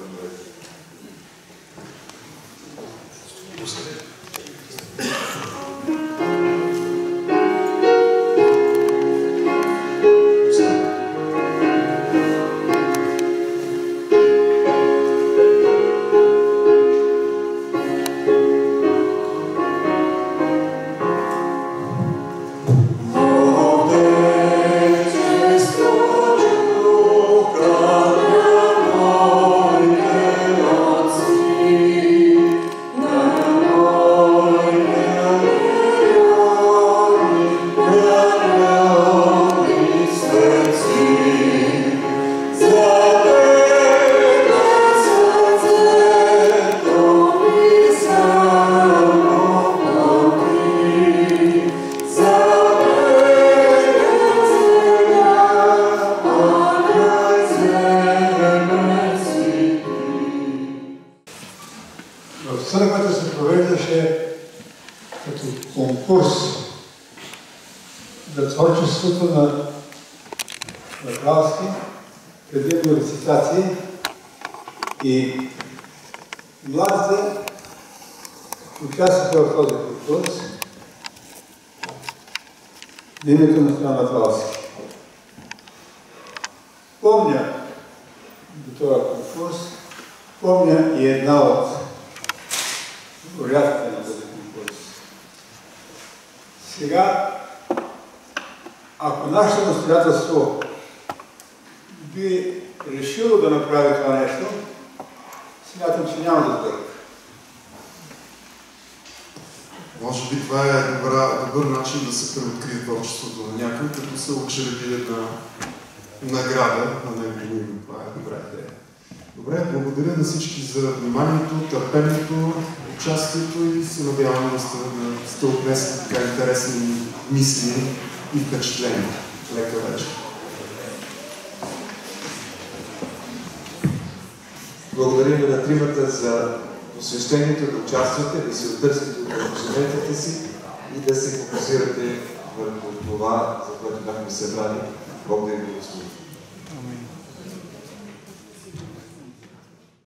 S8: мисли и впечатления. Лека вечер. Благодарим на тримата за посвещението, да участвате, да се отърсите от ангажиментите си и да се фокусирате върху това, за което бяхме събрани. Бог да ви благослови. Амин.